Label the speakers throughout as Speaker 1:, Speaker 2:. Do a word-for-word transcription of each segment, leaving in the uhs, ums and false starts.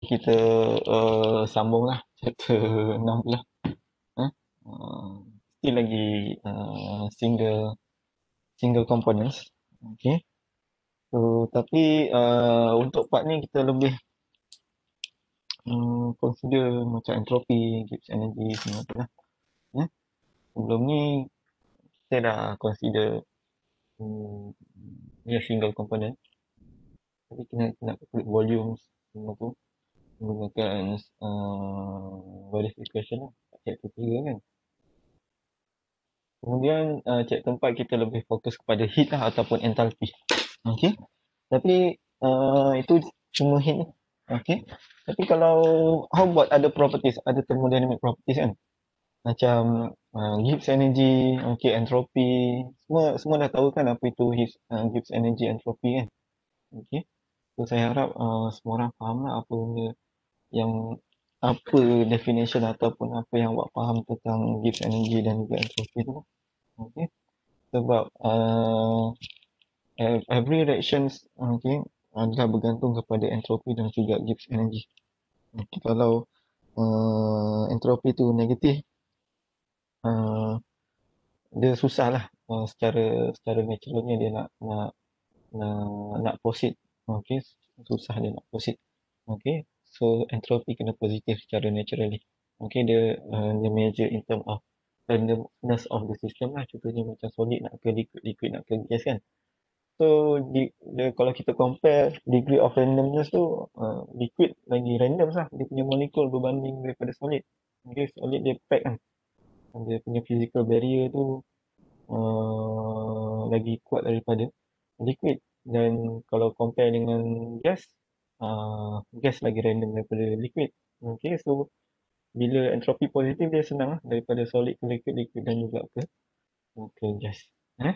Speaker 1: kita uh, sambunglah chapter enam pula. Eh? Uh, still lagi uh, single single components. Okay. So, tapi uh, untuk part ni kita lebih um, consider macam entropi, Gibbs energy semua tu lah. Eh? Sebelum ni kita dah consider um, dia single component. Tapi kena nak calculate volumes semua tu menggunakan uh, various equation lah. Chapter tiga kan. Kemudian uh, chapter empat kita lebih fokus kepada heat lah ataupun enthalpy. Okay. Tapi uh, itu cuma heat ni. Okay. Tapi kalau how about other properties, other thermodynamic properties kan? Macam uh, Gibbs energy, okay, entropy, semua semua dah tahu kan apa itu Gibbs, uh, Gibbs energy, entropy kan? Okay. So saya harap uh, semua orang faham lah apa benda yang apa definition ataupun apa yang awak faham tentang Gibbs energy dan juga entropy tu. Okay. Sebab uh, every reactions okay, adalah bergantung kepada entropi dan juga Gibbs energy. Okay, kalau uh, entropi tu negatif, uh, dia susah lah uh, secara secara naturalnya dia nak nak nak, nak proceed. Okay, susah dia nak proceed. Okay, so entropi kena positif secara naturally. Okay, dia uh, dia measure in term of randomness of the system lah. Contohnya macam solid nak ke liquid, liquid nak ke gas kan. So di, dia, kalau kita compare degree of randomness tu uh, liquid lagi random lah dia punya molekul berbanding daripada solid. Okay, solid dia pack kan. Dia punya physical barrier tu uh, lagi kuat daripada liquid. Dan kalau compare dengan gas, uh, gas lagi random daripada liquid. Okay, so bila entropi positif dia senang lah daripada solid ke liquid, liquid dan juga ke ke gas. Eh?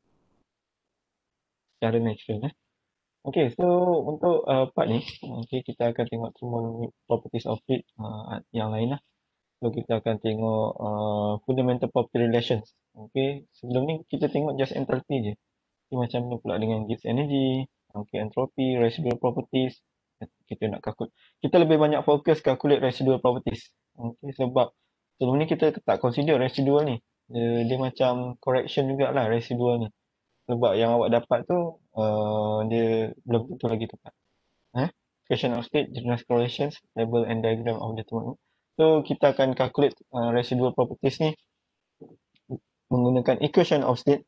Speaker 1: Secara natural eh. Okay, so untuk uh, part ni, okay, kita akan tengok thermodynamic properties of fluid uh, yang lain lah. So, kita akan tengok uh, fundamental property relations. Okay, sebelum ni kita tengok just enthalpy je. Okay, macam mana pula dengan Gibbs energy, okay, entropy, residual properties. Kita nak calculate. Kita lebih banyak fokus calculate residual properties. Okay, sebab sebelum ni kita tak consider residual ni. Dia, dia macam correction jugalah residual ni. Sebab yang awak dapat tu uh, dia belum tentu lagi tepat. Eh? Equation of state, general correlations, table and diagram of the thermodynamic. So kita akan calculate uh, residual properties ni menggunakan equation of state.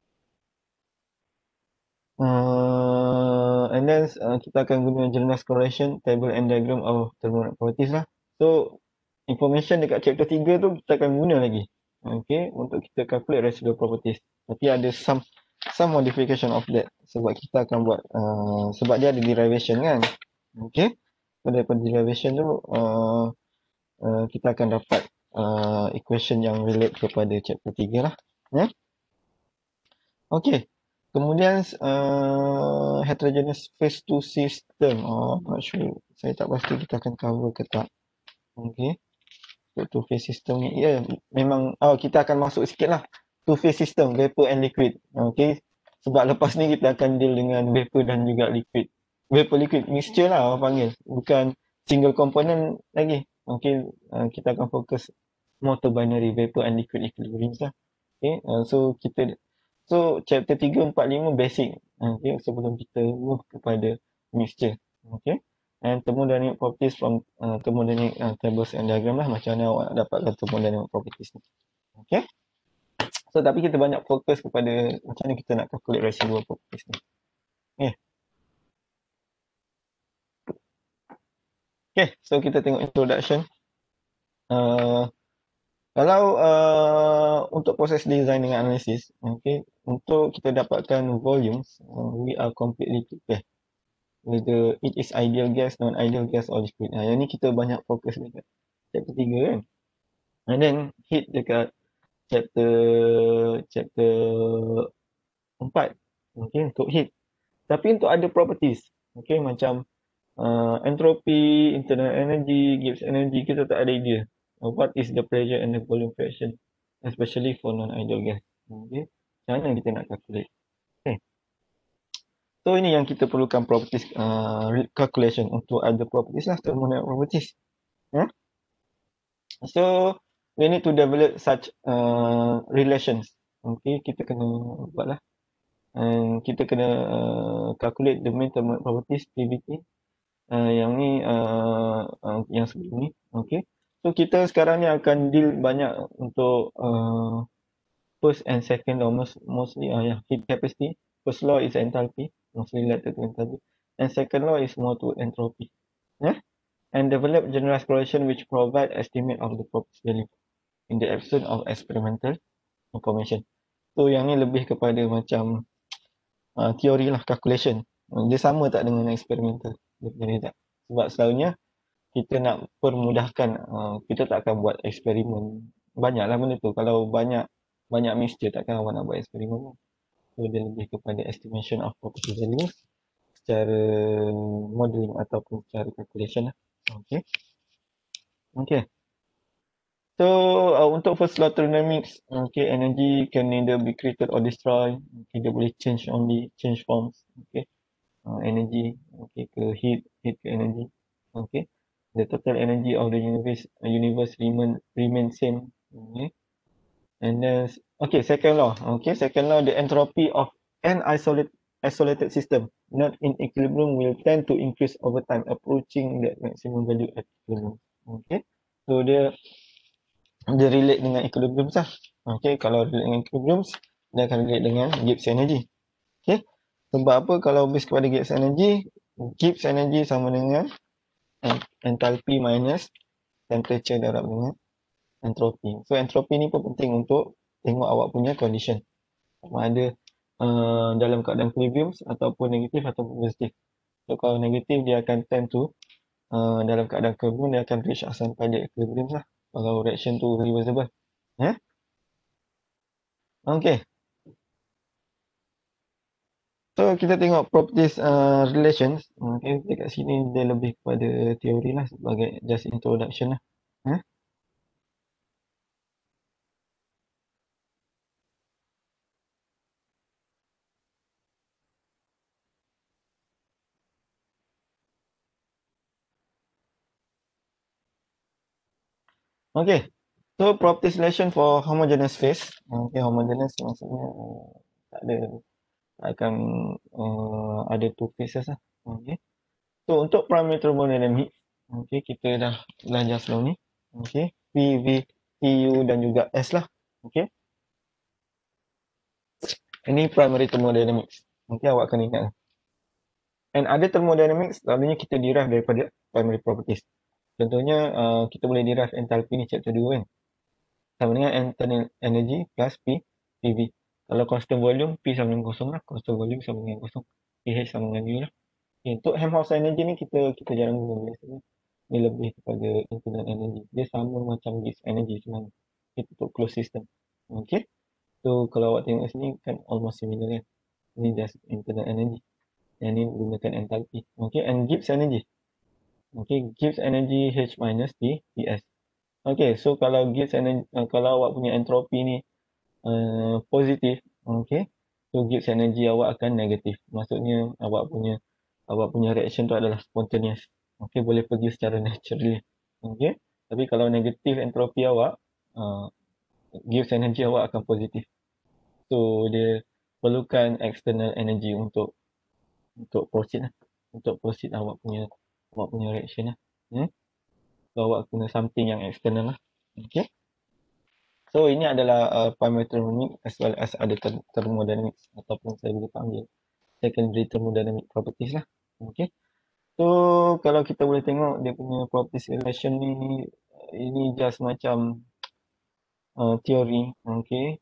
Speaker 1: Uh, and then uh, kita akan guna general correlation, table and diagram of thermodynamic properties lah. So information dekat chapter tiga tu kita akan guna lagi. Okay, untuk kita calculate residual properties. Tapi ada some some modification of that sebab kita akan buat uh, sebab dia ada derivation kan. Okay, so daripada derivation tu uh, uh, kita akan dapat uh, equation yang relate kepada chapter tiga lah. Yeah? Okay, kemudian uh, heterogeneous phase two system. Oh, not sure, saya tak pasti kita akan cover ke tak. Okay, so two phase system ni, ya, yeah, memang oh, kita akan masuk sikit lah two phase system, vapor and liquid. Okay, sebab lepas ni kita akan deal dengan vapor dan juga liquid. Vapor liquid mixture lah orang panggil, bukan single component lagi. Okay, uh, kita akan fokus more to binary vapor and liquid equilibrium lah. Okay, uh, so kita so chapter tiga, empat, lima basic. Okay, sebelum kita move kepada mixture. Okay, and thermodynamic properties from uh, thermodynamic uh, tables and diagram lah, macam mana awak dapatkan thermodynamic properties ni. Okay, so tapi kita banyak fokus kepada macam mana kita nak calculate residual properties ni. Okay, okay, so kita tengok introduction. Uh, kalau uh, untuk proses design dengan analisis, okay, untuk kita dapatkan volumes, uh, we are completely prepared. Whether it is ideal gas, non-ideal gas or liquid. Nah, yang ni kita banyak fokus dekat chapter tiga kan. And then hit dekat chapter chapter empat. Okay, untuk heat. Tapi untuk ada properties, okay, macam uh, entropy, internal energy, Gibbs energy, kita tak ada idea. Uh, what is the pressure and the volume fraction, especially for non-ideal gas. Okay, macam mana kita nak calculate. Okay. So ini yang kita perlukan properties uh, calculation untuk ada properties lah, thermodynamic properties. Yeah? So we need to develop such uh, relations. Okay, kita kena buat lah. And kita kena uh, calculate the main thermodynamic properties P V T. Uh, yang ni uh, uh, yang sebelum ni. Okay. So kita sekarang ni akan deal banyak untuk uh, first and second law, most, mostly uh, yeah, heat capacity. First law is enthalpy, mostly related to enthalpy. And second law is more to entropy. Yeah? And develop generalized correlation which provide estimate of the property value in the absence of experimental information. So yang ni lebih kepada macam uh, teori lah, calculation. Dia sama tak dengan experimental? Dia punya tak. Sebab selalunya kita nak permudahkan, uh, kita tak akan buat eksperimen. Banyaklah benda tu. Kalau banyak banyak mixture takkan awak nak buat eksperimen. So dia lebih kepada estimation of property value secara modeling ataupun secara calculation lah. Okay. Okay. So uh, untuk first law thermodynamics, okay, energy can neither be created or destroyed. Okay, dia boleh change only, change forms. Okay. Uh, energy, okay, ke heat, heat ke energy. Okay. The total energy of the universe uh, universe remain remain same. Okay. And then okay, second law. Okay, second law, the entropy of an isolated isolated system not in equilibrium will tend to increase over time, approaching that maximum value at equilibrium. Okay. So dia dia relate dengan equilibrium lah. Okay, kalau relate dengan equilibrium, dia akan relate dengan Gibbs energy. Okay. Sebab apa? Kalau base kepada Gibbs energy, Gibbs energy sama dengan enthalpy minus temperature darab dengan entropy. So entropy ni pun penting untuk tengok awak punya condition. Sama ada uh, dalam keadaan equilibrium ataupun negatif ataupun positif. So kalau negatif dia akan tend to uh, dalam keadaan equilibrium dia akan reach sampai dia equilibrium lah. Kalau reaction tu reversible. Ya? Yeah? Okay. So kita tengok properties uh, relations. Okay, dekat sini dia lebih kepada teori lah sebagai just introduction lah. Eh? Okay. So properties relation for homogeneous phase. Okay, homogeneous maksudnya uh, tak ada akan uh, ada two phases lah. Okay. So untuk primary thermodynamics, okay, kita dah belajar sebelum ni. Okay, P, V, T, U dan juga S lah. Okay. Ini primary thermodynamics. Okay, awak kena ingat. And ada thermodynamics, selalunya kita derive daripada primary properties. Contohnya, uh, kita boleh derive enthalpy ni chapter dua kan. Sama dengan internal energy plus P, P V. Kalau constant volume, P sama dengan kosong lah. Constant volume sama dengan kosong. pH sama dengan U lah. Okay, untuk Helmholtz energy ni kita kita jarang guna biasanya. Dia lebih kepada internal energy. Dia sama macam Gibbs energy sebenarnya. Itu untuk closed system. Okay. So kalau awak tengok sini kan almost similar kan. Ini just internal energy. Yang ni gunakan enthalpy. Okay. And Gibbs energy. Okay. Gibbs energy H minus T, Ts. Okay. So kalau Gibbs energy, uh, kalau awak punya entropy ni uh, positif. Okay. So Gibbs energy awak akan negatif. Maksudnya awak punya awak punya reaction tu adalah spontaneous. Okay, boleh pergi secara naturally. Okay. Tapi kalau negatif entropi awak, uh, Gibbs energy awak akan positif. So dia perlukan external energy untuk untuk proceed lah. Untuk proceed awak punya awak punya reaction lah. Hmm? So awak kena something yang external lah. Okay. So ini adalah uh, primary thermodynamics as well as ada thermodynamics ataupun saya boleh panggil secondary thermodynamic properties lah. Okay. So kalau kita boleh tengok dia punya properties relation ni, ini just macam uh, teori, okay.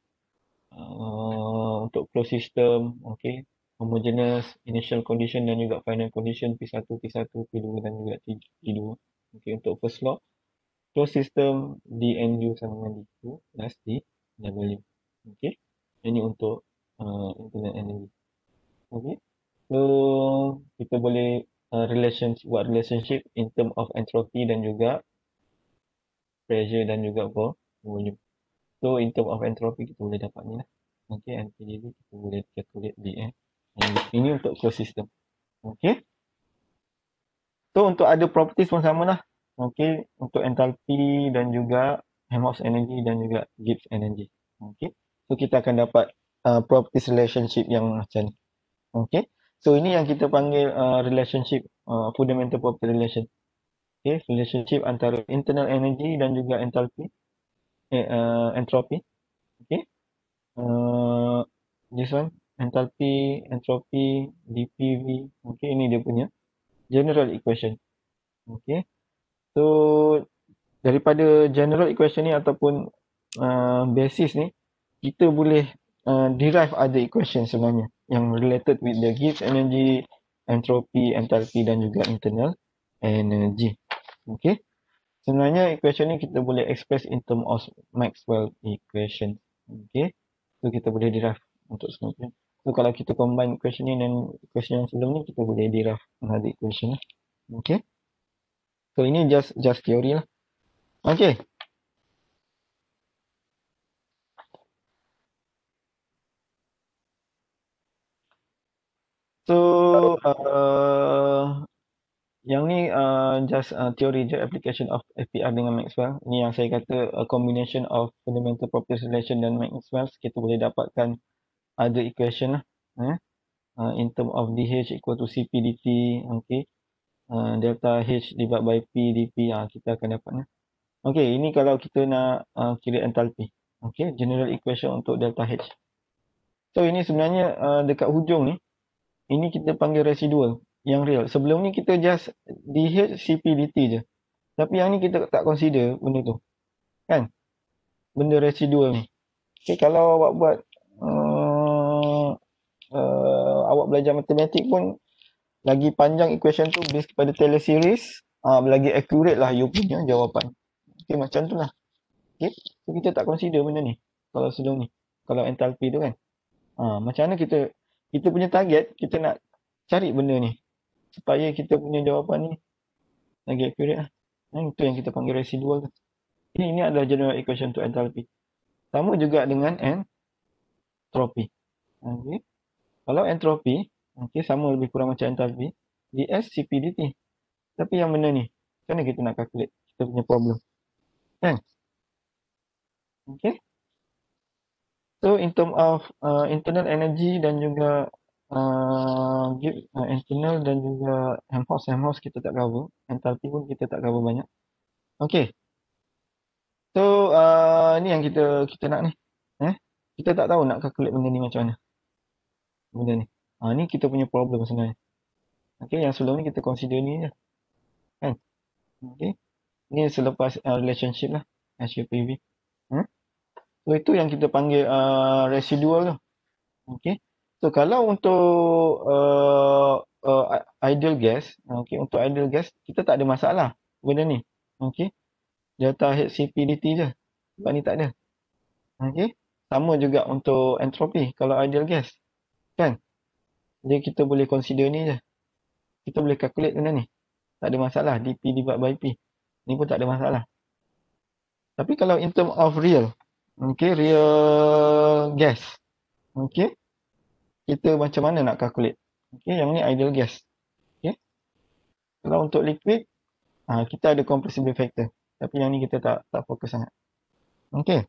Speaker 1: Uh, untuk closed system, okay. Homogeneous, initial condition dan juga final condition P satu, P satu, P dua dan juga T dua. Okay, untuk first law, closed system D N U sama dengan D two plus D W. Okay. Ini untuk uh, internal energy. Okay. So kita boleh uh, relationship buat relationship in term of entropy dan juga pressure dan juga volume. So in term of entropy kita boleh dapat ni lah. Okay, N P D V kita boleh calculate D N Ini untuk closed system. Okay. So untuk ada properties pun sama lah. Okay. Untuk enthalpy dan juga Helmholtz energy dan juga Gibbs energy. Okay. So kita akan dapat uh, properties relationship yang macam ni. Okay. So ini yang kita panggil uh, relationship, uh, fundamental property relation. Okay. Relationship antara internal energy dan juga enthalpy, eh, uh, entropy. Okay. Uh, this one, enthalpy, entropy, dPv. Okay. Ini dia punya general equation. Okay. So daripada general equation ni ataupun uh, basis ni, kita boleh uh, derive other equation sebenarnya yang related with the Gibbs energy, entropy, enthalpy dan juga internal energy. Okay. Sebenarnya equation ni kita boleh express in term of Maxwell equation. Okay. So kita boleh derive untuk semua. So kalau kita combine equation ni dan equation yang sebelum ni, kita boleh derive another equation. Okay. So ini just just theory lah. Okay. So uh, yang ni uh, just uh, theory je, application of F P R dengan Maxwell. Ni yang saya kata a combination of fundamental properties relation dan Maxwell, kita boleh dapatkan other equation lah. Eh? Uh, in term of dH equal to Cp dt, okay. Uh, delta H divided by P dP, uh, kita akan dapat lah. Okay, ini kalau kita nak uh, kira enthalpy. Okay, general equation untuk delta H. So ini sebenarnya uh, dekat hujung ni, ini kita panggil residual yang real. Sebelum ni kita just dH Cp dt je. Tapi yang ni kita tak consider benda tu. Kan? Benda residual ni. Okay, kalau awak buat uh, uh, awak belajar matematik pun lagi panjang equation tu based kepada Taylor series, uh, lagi accurate lah you punya jawapan. Okay, macam tu lah. Okay, so kita tak consider benda ni. Kalau sebelum ni. Kalau enthalpy tu kan. Uh, macam mana kita, kita punya target, kita nak cari benda ni. Supaya kita punya jawapan ni lagi accurate lah. Itu yang kita panggil residual tu. Ini, ini adalah general equation untuk enthalpy. Sama juga dengan entropy. Okay. Kalau entropy, okay, sama lebih kurang macam enthalpy, ds Cp dt. Tapi yang benda ni, macam mana kita nak calculate kita punya problem? Kan? Okay. So in term of uh, internal energy dan juga uh, uh, internal dan juga Helmholtz, Helmholtz kita tak cover, enthalpy pun kita tak cover banyak. Okay. So uh, ni yang kita kita nak ni. Eh? Kita tak tahu nak calculate benda ni macam mana. Benda ni. Ha, ni kita punya problem sebenarnya. Okay, yang sebelum ni kita consider ni je. Kan? Okay. Ni selepas uh, relationship lah. S U P V. Hmm? So itu yang kita panggil uh, residual tu. Okay. So kalau untuk uh, uh, ideal gas, okay, untuk ideal gas kita tak ada masalah benda ni. Okay. Delta H Cp dt je. Sebab ni tak ada. Okay. Sama juga untuk entropy kalau ideal gas. Kan? Jadi kita boleh consider ni je. Kita boleh calculate benda ni. Tak ada masalah. dP divided by P. Ni pun tak ada masalah. Tapi kalau in term of real, okay, real gas, okay, kita macam mana nak calculate? Okay, yang ni ideal gas. Okay. Kalau untuk liquid, ha, kita ada compressible factor. Tapi yang ni kita tak tak fokus sangat. Okay.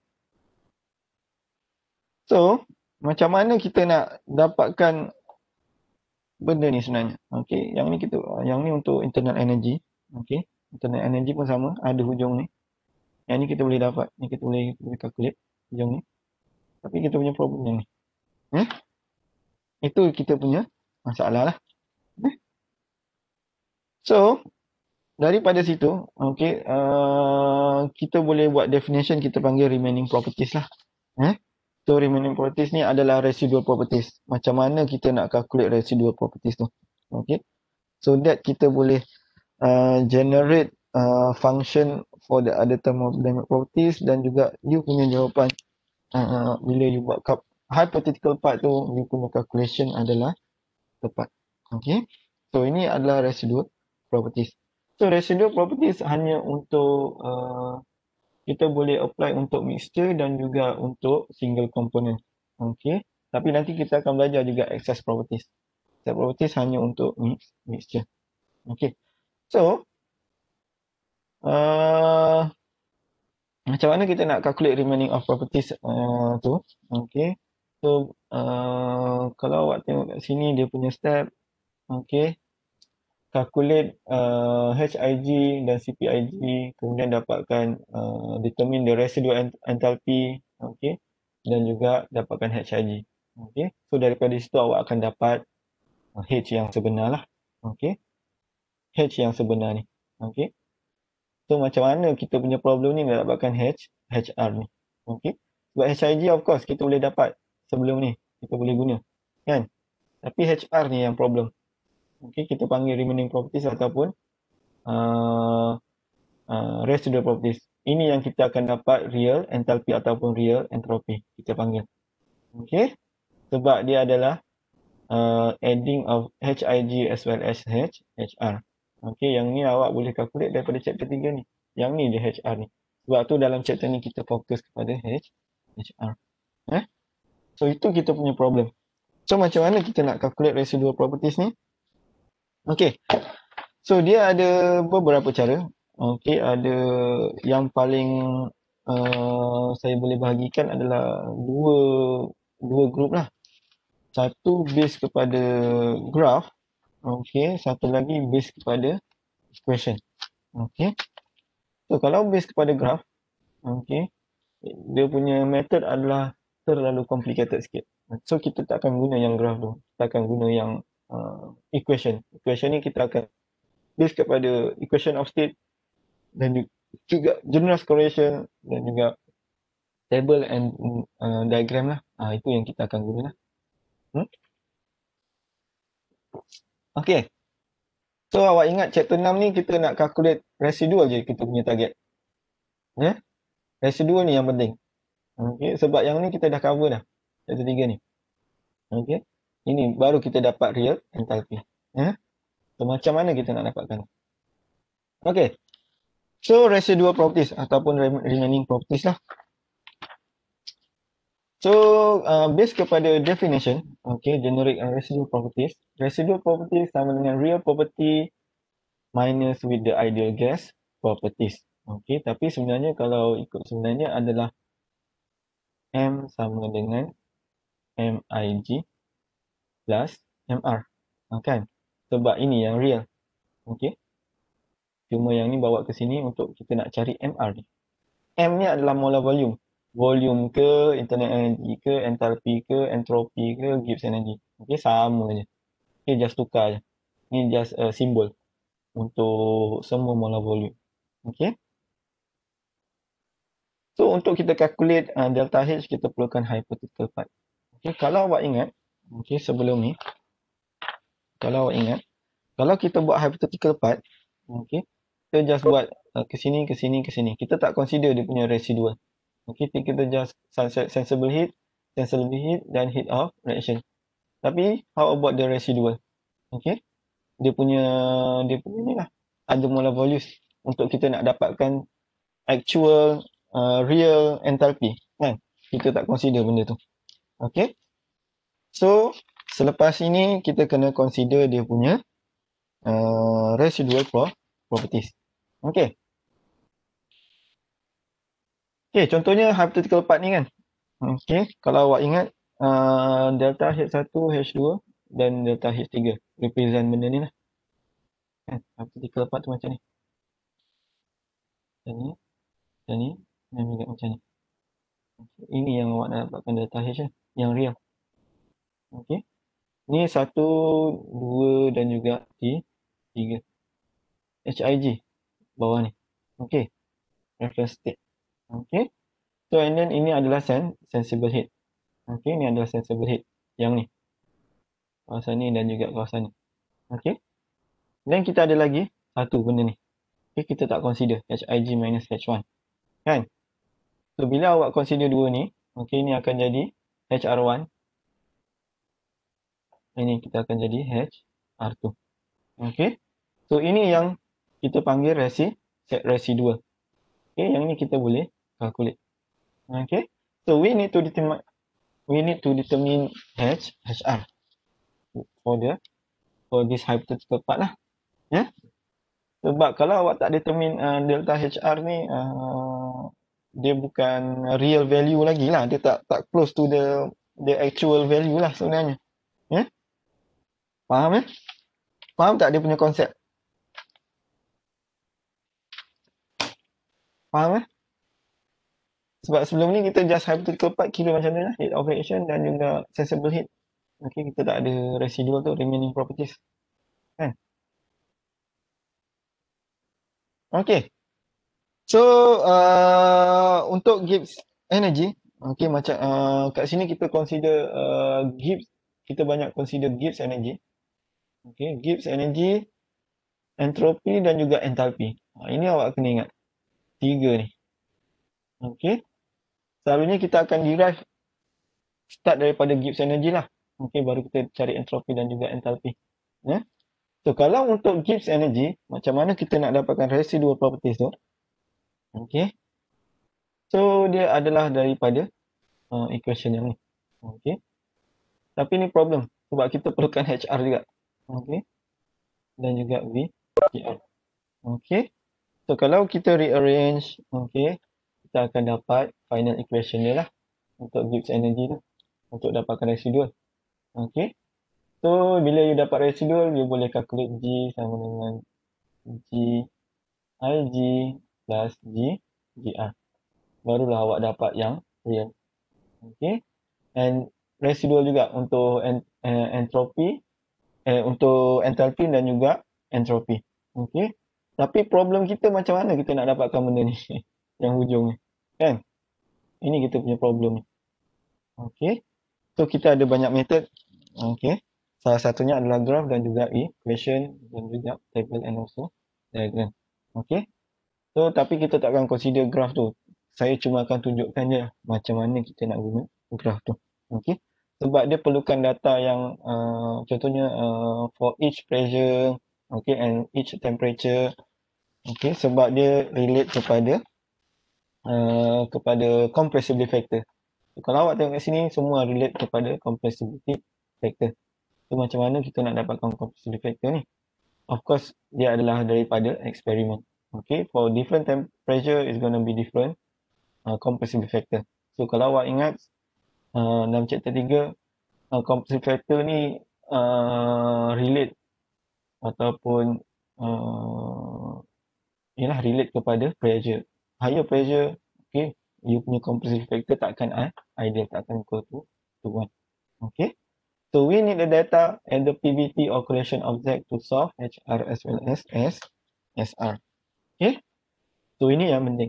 Speaker 1: So, macam mana kita nak dapatkan benda ni sebenarnya? Okay, yang ni kita, yang ni untuk internal energy. Okay, internal energy pun sama, ada hujung ni. Yang ni kita boleh dapat, ni kita boleh, kita boleh calculate hujung ni. Tapi kita punya problem yang ni. Hmm? Itu kita punya masalah lah. Hmm? So, daripada situ, okay, uh, kita boleh buat definition, kita panggil remaining properties lah. Eh? So, remaining properties ni adalah residual properties. Macam mana kita nak calculate residual properties tu. Okay. So that kita boleh uh, generate uh, function for the other thermodynamic properties dan juga you punya jawapan uh, bila you buat hypothetical part tu, you punya calculation adalah tepat. Okay. So ini adalah residual properties. So residual properties hanya untuk uh, kita boleh apply untuk mixture dan juga untuk single component. Okay. Tapi nanti kita akan belajar juga excess properties. Excess properties hanya untuk mix, mixture. Okay. So, uh, macam mana kita nak calculate remaining of properties uh, tu? Okay. So, uh, kalau awak tengok kat sini dia punya step. Okay. Calculate uh, H I G dan C P I G, kemudian dapatkan uh, determine the residual enthalpy, okay, dan juga dapatkan H I G. Okay. So daripada situ awak akan dapat uh, H yang sebenar lah. Okay. H yang sebenar ni. Okay. So macam mana kita punya problem ni nak dapatkan H, H R ni. Okay. Sebab H I G of course kita boleh dapat sebelum ni. Kita boleh guna. Kan? Tapi H R ni yang problem. Okay, kita panggil remaining properties ataupun uh, uh, residual properties. Ini yang kita akan dapat real enthalpy ataupun real entropy. Kita panggil. Okay. Sebab dia adalah uh, adding of H I G as well as H, HR. Okay, yang ni awak boleh calculate daripada chapter tiga ni. Yang ni dia H R ni. Sebab tu dalam chapter ni kita fokus kepada H, HR. Eh? So itu kita punya problem. So macam mana kita nak calculate residual properties ni? Okay. So dia ada beberapa cara. Okay, ada yang paling uh, saya boleh bahagikan adalah dua dua group lah. Satu base kepada graph. Okay, satu lagi base kepada equation. Okay. So kalau base kepada graph, okay, dia punya method adalah terlalu complicated sikit. So kita tak akan guna yang graph tu. Kita akan guna yang uh, equation. Equation ni kita akan base kepada equation of state dan juga generalized correlation dan juga table and uh, diagram lah. Ha, itu yang kita akan guna lah. Hmm? Okay. So awak ingat chapter enam ni kita nak calculate residual je kita punya target. Ya? Residual ni yang penting. Okay. Sebab yang ni kita dah cover dah. Chapter tiga ni. Okay. Ini baru kita dapat real enthalpy. Ya? So macam mana kita nak dapatkan? Okay. So residual properties ataupun remaining properties lah. So uh, based kepada definition, okay, generic and residual properties. Residual properties sama dengan real property minus with the ideal gas properties. Okay, tapi sebenarnya kalau ikut sebenarnya adalah M sama dengan M I G plus M R. Kan? Sebab ini yang real. Okay. Cuma yang ni bawa ke sini untuk kita nak cari M R ni. M ni adalah molar volume. Volume ke, internal energy ke, enthalpy ke, entropy ke, Gibbs energy. Okay, sama je. Okay, just tukar je. Ni just a symbol untuk semua molar volume. Okay. So, untuk kita calculate uh, delta H, kita perlukan hypothetical part. Okay, kalau awak ingat, okay, sebelum ni, kalau awak ingat, kalau kita buat hypothetical part, okay, kita just buat uh, ke sini, ke sini, ke sini. Kita tak consider dia punya residual. Okay, kita just sensible heat, sensible heat dan heat of reaction. Tapi, how about the residual? Okay, dia punya, dia punya ni lah. Ada molar volumes untuk kita nak dapatkan actual uh, real enthalpy. Kan? Kita tak consider benda tu. Okay. So, selepas ini kita kena consider dia punya uh, residual properties. Okay. Okay, contohnya hypothetical part ni kan. Okay, kalau awak ingat uh, delta H satu, H dua dan delta H tiga represent benda ni lah. Kan, hypothetical part tu macam ni. Macam ni, macam ni, dan juga macam ni. Okay, ini yang awak nak dapatkan delta H lah, yang real. Okay, ni satu, dua dan juga tiga. H I G bawah ni. Okay, reference state. Okay. So, and then ini adalah sen sensible heat. Okay, ini adalah sensible heat. Yang ni. Kawasan ni dan juga kawasan ni. Okay. Dan kita ada lagi satu benda ni. Okay, kita tak consider. H I G minus H one. Kan? So, bila awak consider dua ni. Okay, ini akan jadi H R one. Ini kita akan jadi H R two. Okay. So, ini yang kita panggil resi residual. Okay, yang ni kita boleh calculate. Okay. So, we need to determine we need to determine H, HR for the for this hypothetical part lah. Ya. Yeah? Sebab kalau awak tak determine uh, delta H R ni, uh, dia bukan real value lagi lah. Dia tak tak close to the the actual value lah sebenarnya. Ya? Yeah? Faham ya? Eh? Faham tak dia punya konsep? Faham eh? Sebab sebelum ni kita just hypothetical part kira macam ni lah. Heat of reaction dan juga sensible heat. Okay, kita tak ada residual tu, remaining properties. Kan? Okay. So, uh, untuk Gibbs energy, okay, macam uh, kat sini kita consider uh, Gibbs, kita banyak consider Gibbs energy. Okay, Gibbs energy, entropy dan juga enthalpy. Ha, ini awak kena ingat. Tiga ni. Okay. Selalunya kita akan derive start daripada Gibbs energy lah. Okay, baru kita cari entropy dan juga enthalpy. Ya. So, kalau untuk Gibbs energy, macam mana kita nak dapatkan residual properties tu? Okay. So, dia adalah daripada uh, equation yang ni. Okay. Tapi ni problem. Sebab kita perlukan H R juga. Okay. Dan juga V T R. Okay. So, kalau kita rearrange, okay, kita akan dapat final equation dia lah. Untuk Gibbs energy tu. Untuk dapatkan residual. Okay. So, bila you dapat residual, you boleh calculate G sama dengan G I G plus G G R. Barulah awak dapat yang real. Okay. And residual juga untuk en, uh, entropy, eh, untuk enthalpy dan juga entropy. Okay. Tapi problem kita macam mana kita nak dapatkan benda ni? Yang hujung ni. Kan? Ini kita punya problem ni. Okay. So, kita ada banyak method. Okay. Salah satunya adalah graph dan juga equation dan juga table and also diagram. Okay. So, tapi kita tak akan consider graph tu. Saya cuma akan tunjukkan je macam mana kita nak guna graph tu. Okay. Sebab dia perlukan data yang uh, contohnya uh, for each pressure, okay, and each temperature. Okay, sebab dia relate kepada uh, kepada compressibility factor. So, kalau awak tengok kat sini, semua relate kepada compressibility factor. So, macam mana kita nak dapatkan compressibility factor ni? Of course, dia adalah daripada eksperimen. Okay, for different temperature is going to be different uh, compressibility factor. So, kalau awak ingat uh, dalam chapter tiga, uh, compressibility factor ni uh, relate ataupun uh, ialah relate kepada pressure. Higher pressure, okay, you punya compressibility factor takkan uh, ideal, takkan equal to, to one. Okay. So, we need the data and the P V T or correlation object to solve H R as well as S, S R. Okay. So, ini yang penting.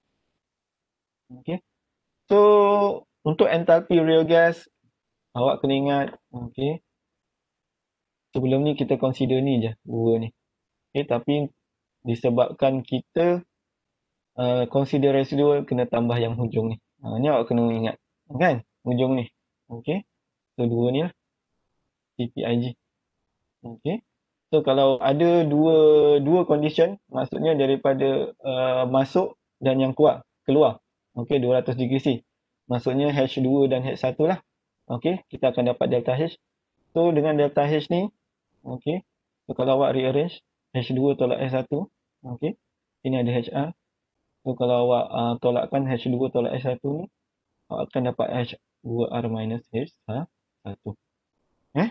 Speaker 1: Okay. So, untuk enthalpy real gas, awak kena ingat, okay, sebelum ni kita consider ni je, dua ni. Okay, tapi disebabkan kita uh, consider residual, kena tambah yang hujung ni. Ha, ni awak kena ingat. Kan? Hujung ni. Okay. So, dua ni lah. C P I G. Okay. So, kalau ada dua dua condition, maksudnya daripada uh, masuk dan yang keluar. Keluar. Okay, dua ratus degree C. Maksudnya H dua dan H satu lah. Okay, kita akan dapat delta H. So, dengan delta H ni, okay, so kalau awak rearrange, H dua tolak H satu, okay, ini ada H R. So, kalau awak uh, tolakkan H dua tolak H satu ni, awak akan dapat H dua R minus H satu. Eh?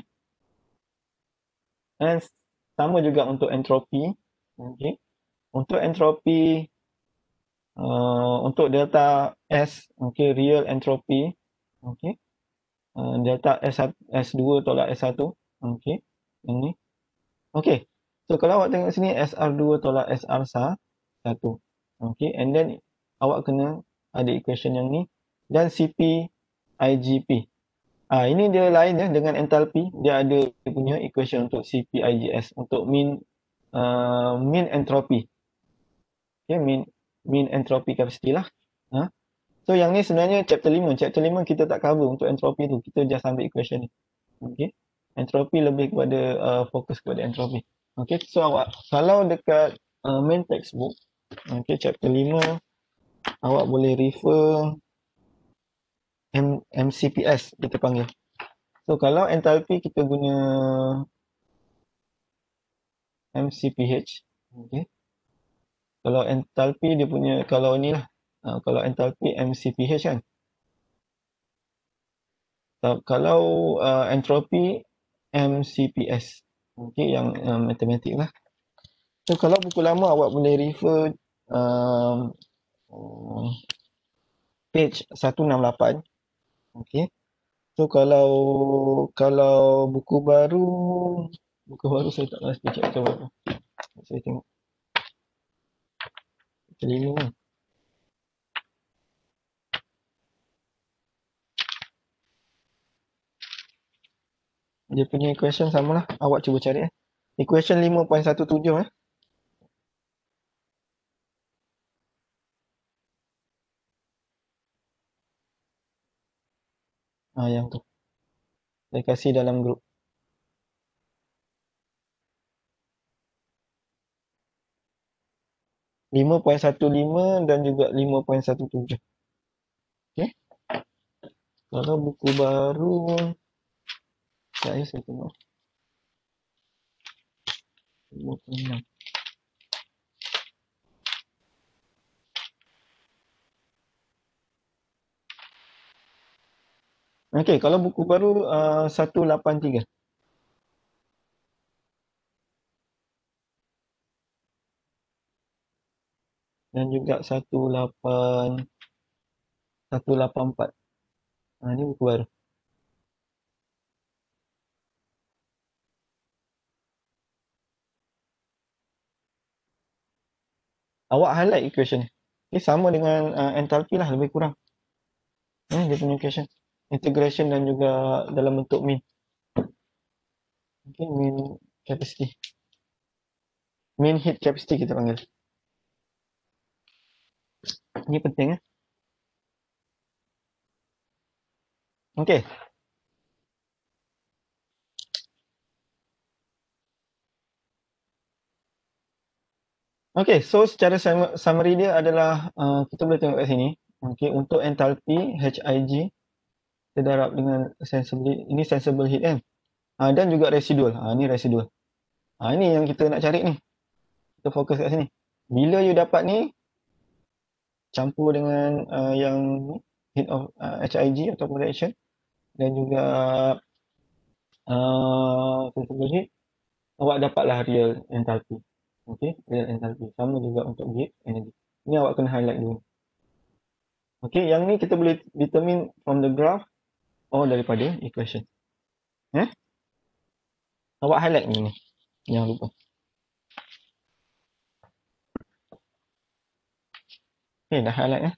Speaker 1: Dan sama juga untuk entropi. Okay. Untuk entropi, uh, untuk delta S, okay, real entropy, okay, uh, delta S, S2 tolak S satu, okay, ini, okay. So, kalau awak tengok sini, S R dua tolak S R satu, okay, and then awak kena ada equation yang ni, dan C P I G P. Ah, ini dia lain ya dengan enthalpy. Dia ada dia punya equation untuk C P I G S, untuk mean uh, mean entropy. Okay, mean mean entropy capacity lah. Ha? So yang ni sebenarnya chapter lima. Chapter lima kita tak cover untuk entropy tu. Kita just ambil equation ni. Okay. Entropy lebih kepada uh, fokus kepada entropy. Okay, so awak kalau dekat uh, main textbook, okay, chapter lima, awak boleh refer M, MCPS kita panggil. So kalau entalpi kita guna M C P H, okay. Kalau entalpi dia punya, kalau ni lah, uh, kalau entalpi M C P H kan. So, kalau uh, entropi M C P S, okay, yang uh, matematik lah. So kalau buku lama awak boleh refer um, page seratus enam puluh lapan, okay. So kalau kalau buku baru, buku baru saya tak pasti chapter berapa. Saya tengok. Kelima kan. Dia punya equation sama lah. Awak cuba cari eh. Equation lima titik satu tujuh eh. Ah, yang tu. Saya kasih dalam grup. lima titik satu lima dan juga lima titik satu tujuh. Okay. Kalau buku baru, saya saya tengok. lima puluh enam. Okey, kalau buku baru uh, seratus lapan puluh tiga. Dan juga seratus lapan puluh empat. Ha, ni buku baru. Awak highlight equation ni. Ni sama dengan uh, entalpi lah, lebih kurang. Eh, dia punya equation. Integration dan juga dalam bentuk mean. Okay, mean capacity. Mean heat capacity kita panggil. Ni penting eh. Okay. Okay, so secara summary dia adalah uh, kita boleh tengok kat sini. Okay, untuk entalpi H I G kita darab dengan sensible, ini sensible heat kan. Uh, dan juga residual. Ah, uh, ni residual. Ah, uh, ini yang kita nak cari ni. Kita fokus kat sini. Bila you dapat ni campur dengan uh, yang heat of uh, H I G ataupun reaction dan juga uh, sensible heat, awak dapatlah real enthalpy. Okey, real enthalpy. Sama juga untuk gate energy. Ini awak kena highlight dulu. Okey, yang ni kita boleh determine from the graph or daripada equation. Eh? Awak highlight ni ni. Jangan lupa. Okey, dah highlight eh.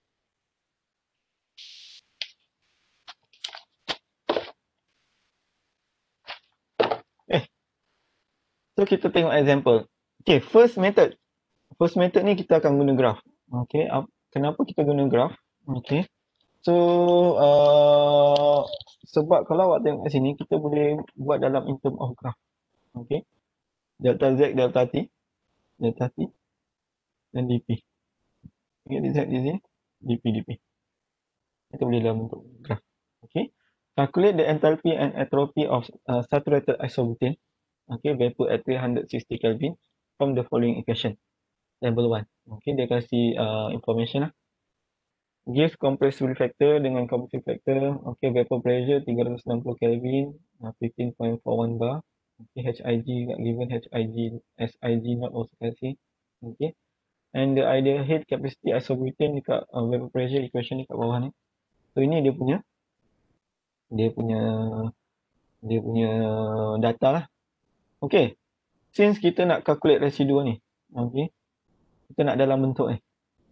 Speaker 1: Eh. So kita tengok example. Okey, first method. First method ni kita akan guna graph. Okey, kenapa kita guna graph? Okey. So uh, sebab kalau awak tengok kat sini kita boleh buat dalam in term of graph. Okey. Delta Z, delta T, delta T dan dP. Okey, Z, dZ, dP, dP. Kita boleh dalam bentuk graph. Okey. Calculate the enthalpy and entropy of uh, saturated isobutane. Okay, vapor at three hundred sixty Kelvin from the following equation. Level one. Okay, dia kasih uh, information lah. Give compressibility factor dengan compressibility factor. Okay, vapor pressure three hundred sixty Kelvin, uh, fifteen point four one bar. Okay, H I G given H I G, S I G not also kasih. Okay. And the ideal heat capacity isobutane dekat uh, vapor pressure equation ni kat bawah ni. So ini dia punya dia punya dia punya data lah. Okay. Since kita nak calculate residual ni, okay, kita nak dalam bentuk ni.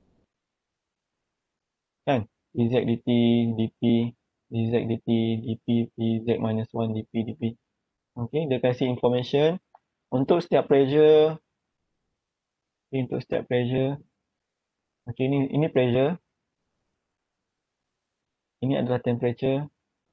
Speaker 1: Kan? dz dt, dp, dz dt, dp, dz minus one, dp, dp. Okay, dia kasih information untuk setiap pressure. Okay, untuk setiap pressure. Okay, ini, ini pressure. Ini adalah temperature.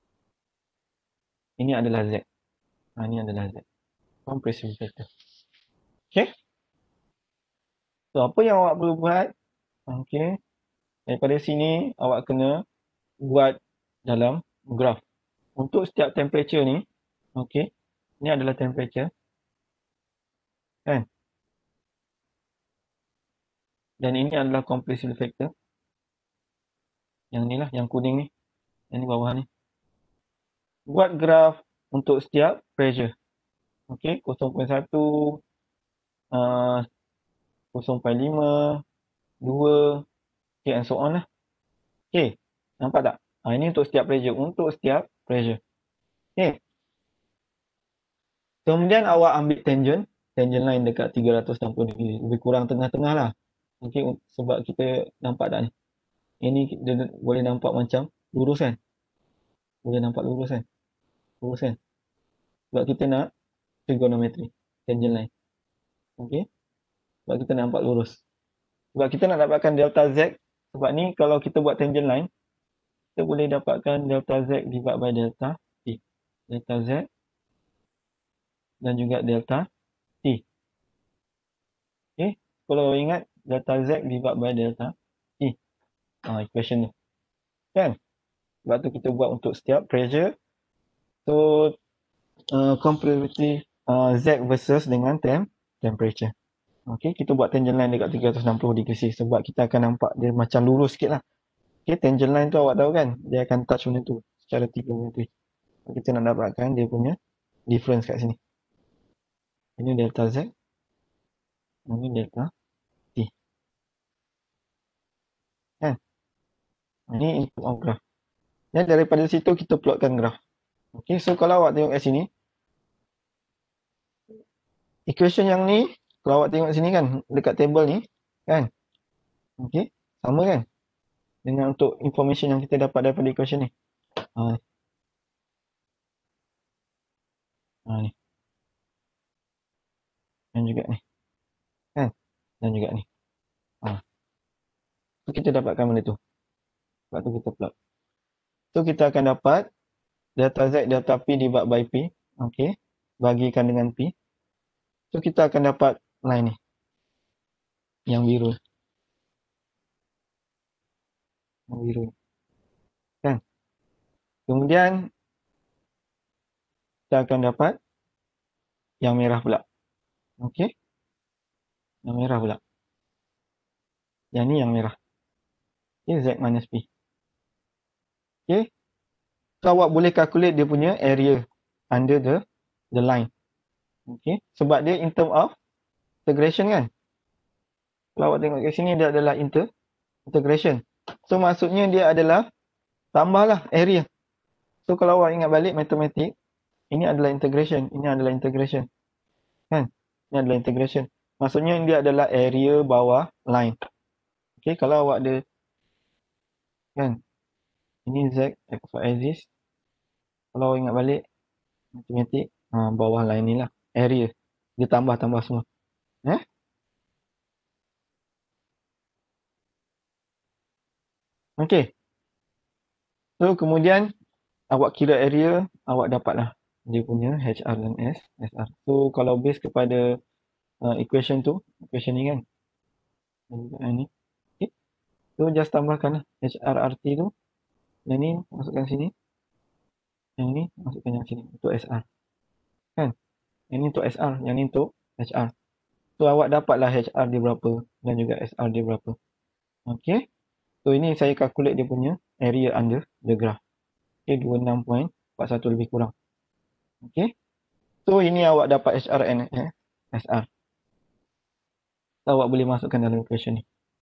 Speaker 1: Ini adalah Z. Ha, ini adalah Z. Compressibility factor. Okay. So, apa yang awak perlu buat? Okay. Daripada sini, awak kena buat dalam graf. Untuk setiap temperature ni, okey, ni adalah temperature, kan? Dan ini adalah compressive factor. Yang ni lah, yang kuning ni. Yang ni bawah ni. Buat graf untuk setiap pressure. Okey, kosong perpuluhan satu, uh, kosong perpuluhan lima, dua, okay, and so on lah. Okey, nampak tak? Ha, ini untuk setiap pressure. Untuk setiap pressure. Okey. Kemudian awak ambil tangent. Tangent line dekat tiga ratus enam puluh darjah. Lebih kurang tengah-tengah lah. Okey, sebab kita nampak tak ni? Ini dia boleh nampak macam lurus kan? Boleh nampak lurus kan? Lurus kan? Sebab kita nak trigonometry. Tangent line. Okey. Sebab kita nampak lurus. Sebab kita nak dapatkan delta Z. Sebab ni kalau kita buat tangent line, kita boleh dapatkan delta Z divided by delta T. Delta Z dan juga delta T. Okay. Kalau ingat, delta Z divided by delta T. Ha, equation ni. Kan? Sebab tu kita buat untuk setiap pressure. So, uh, comparatively uh, Z versus dengan temp temperature. Okay, kita buat tangent line dekat tiga ratus enam puluh degree C sebab kita akan nampak dia macam lurus sikit lah. Okay, tangent line tu awak tahu kan, dia akan touch benda tu secara trigonometry. Kita nak dapatkan dia punya difference kat sini. Ini delta Z. Ini delta T. Kan? Ini input of graph. Dan daripada situ kita plotkan graph. Okay, so kalau awak tengok kat sini, equation yang ni, kalau awak tengok sini kan, dekat table ni, kan? Okay, sama kan? Dengan untuk information yang kita dapat daripada equation ni. Ha, ha ni. Dan juga ni. Kan? Dan juga ni. Ha. So, kita dapatkan benda tu. Sebab tu kita plot. So, kita akan dapat delta Z, delta P divided by P. Okay. Bagikan dengan P. So, kita akan dapat line ni. Yang biru. Yang biru. Kan? Kemudian, kita akan dapat yang merah pula. Okay. Yang merah pula. Yang ni yang merah. Okay, Z minus P. Okay. So, awak boleh calculate dia punya area under the the line. Okay. Sebab dia in term of integration kan. Kalau awak tengok kat sini, dia adalah inter integration. So, maksudnya dia adalah tambahlah area. So, kalau awak ingat balik matematik, ini adalah integration. Ini adalah integration. Kan? Ini adalah integration. Maksudnya dia adalah area bawah line. Okay, kalau awak ada, kan? Ini Z, X, Y axis. Kalau awak ingat balik, matematik, ha, bawah line ni lah. Area. Dia tambah-tambah semua. Eh? Okay. So, kemudian, awak kira area, awak dapatlah dia punya H R dan S, S R. So, kalau base kepada uh, equation tu, equation ni kan. Ini. Okay. So, just tambahkan lah H R R T tu. Yang ni, masukkan sini. Yang ni, masukkan yang sini. Untuk S R. Kan? Yang ni untuk S R. Yang ni untuk H R. So, awak dapatlah H R dia berapa. Dan juga S R dia berapa. Okay. So, ini saya calculate dia punya area under the graph. Okay, dua puluh enam perpuluhan empat satu lebih kurang. Okay. So, ini awak dapat H R and eh, S R. So, awak boleh masukkan dalam equation ni.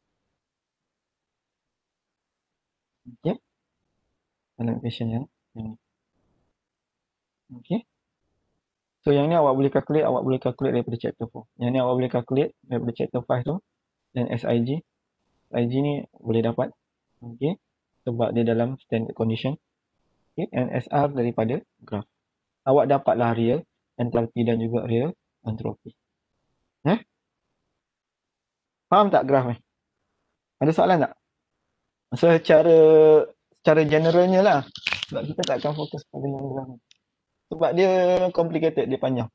Speaker 1: Okay. Dalam equation yang, yang ni. Okay. So, yang ni awak boleh calculate, awak boleh calculate daripada chapter four. Yang ni awak boleh calculate daripada chapter five tu. Dan S I G. S I G ni boleh dapat. Okay. Sebab dia dalam standard condition. Okay. And S R daripada graph. Awak dapatlah real enthalpy dan juga real entropy. Eh? Faham tak graph ni? Ada soalan tak? So, secara, secara generalnya lah. Sebab kita tak akan fokus pada yang graph ni. Sebab dia complicated, dia panjang.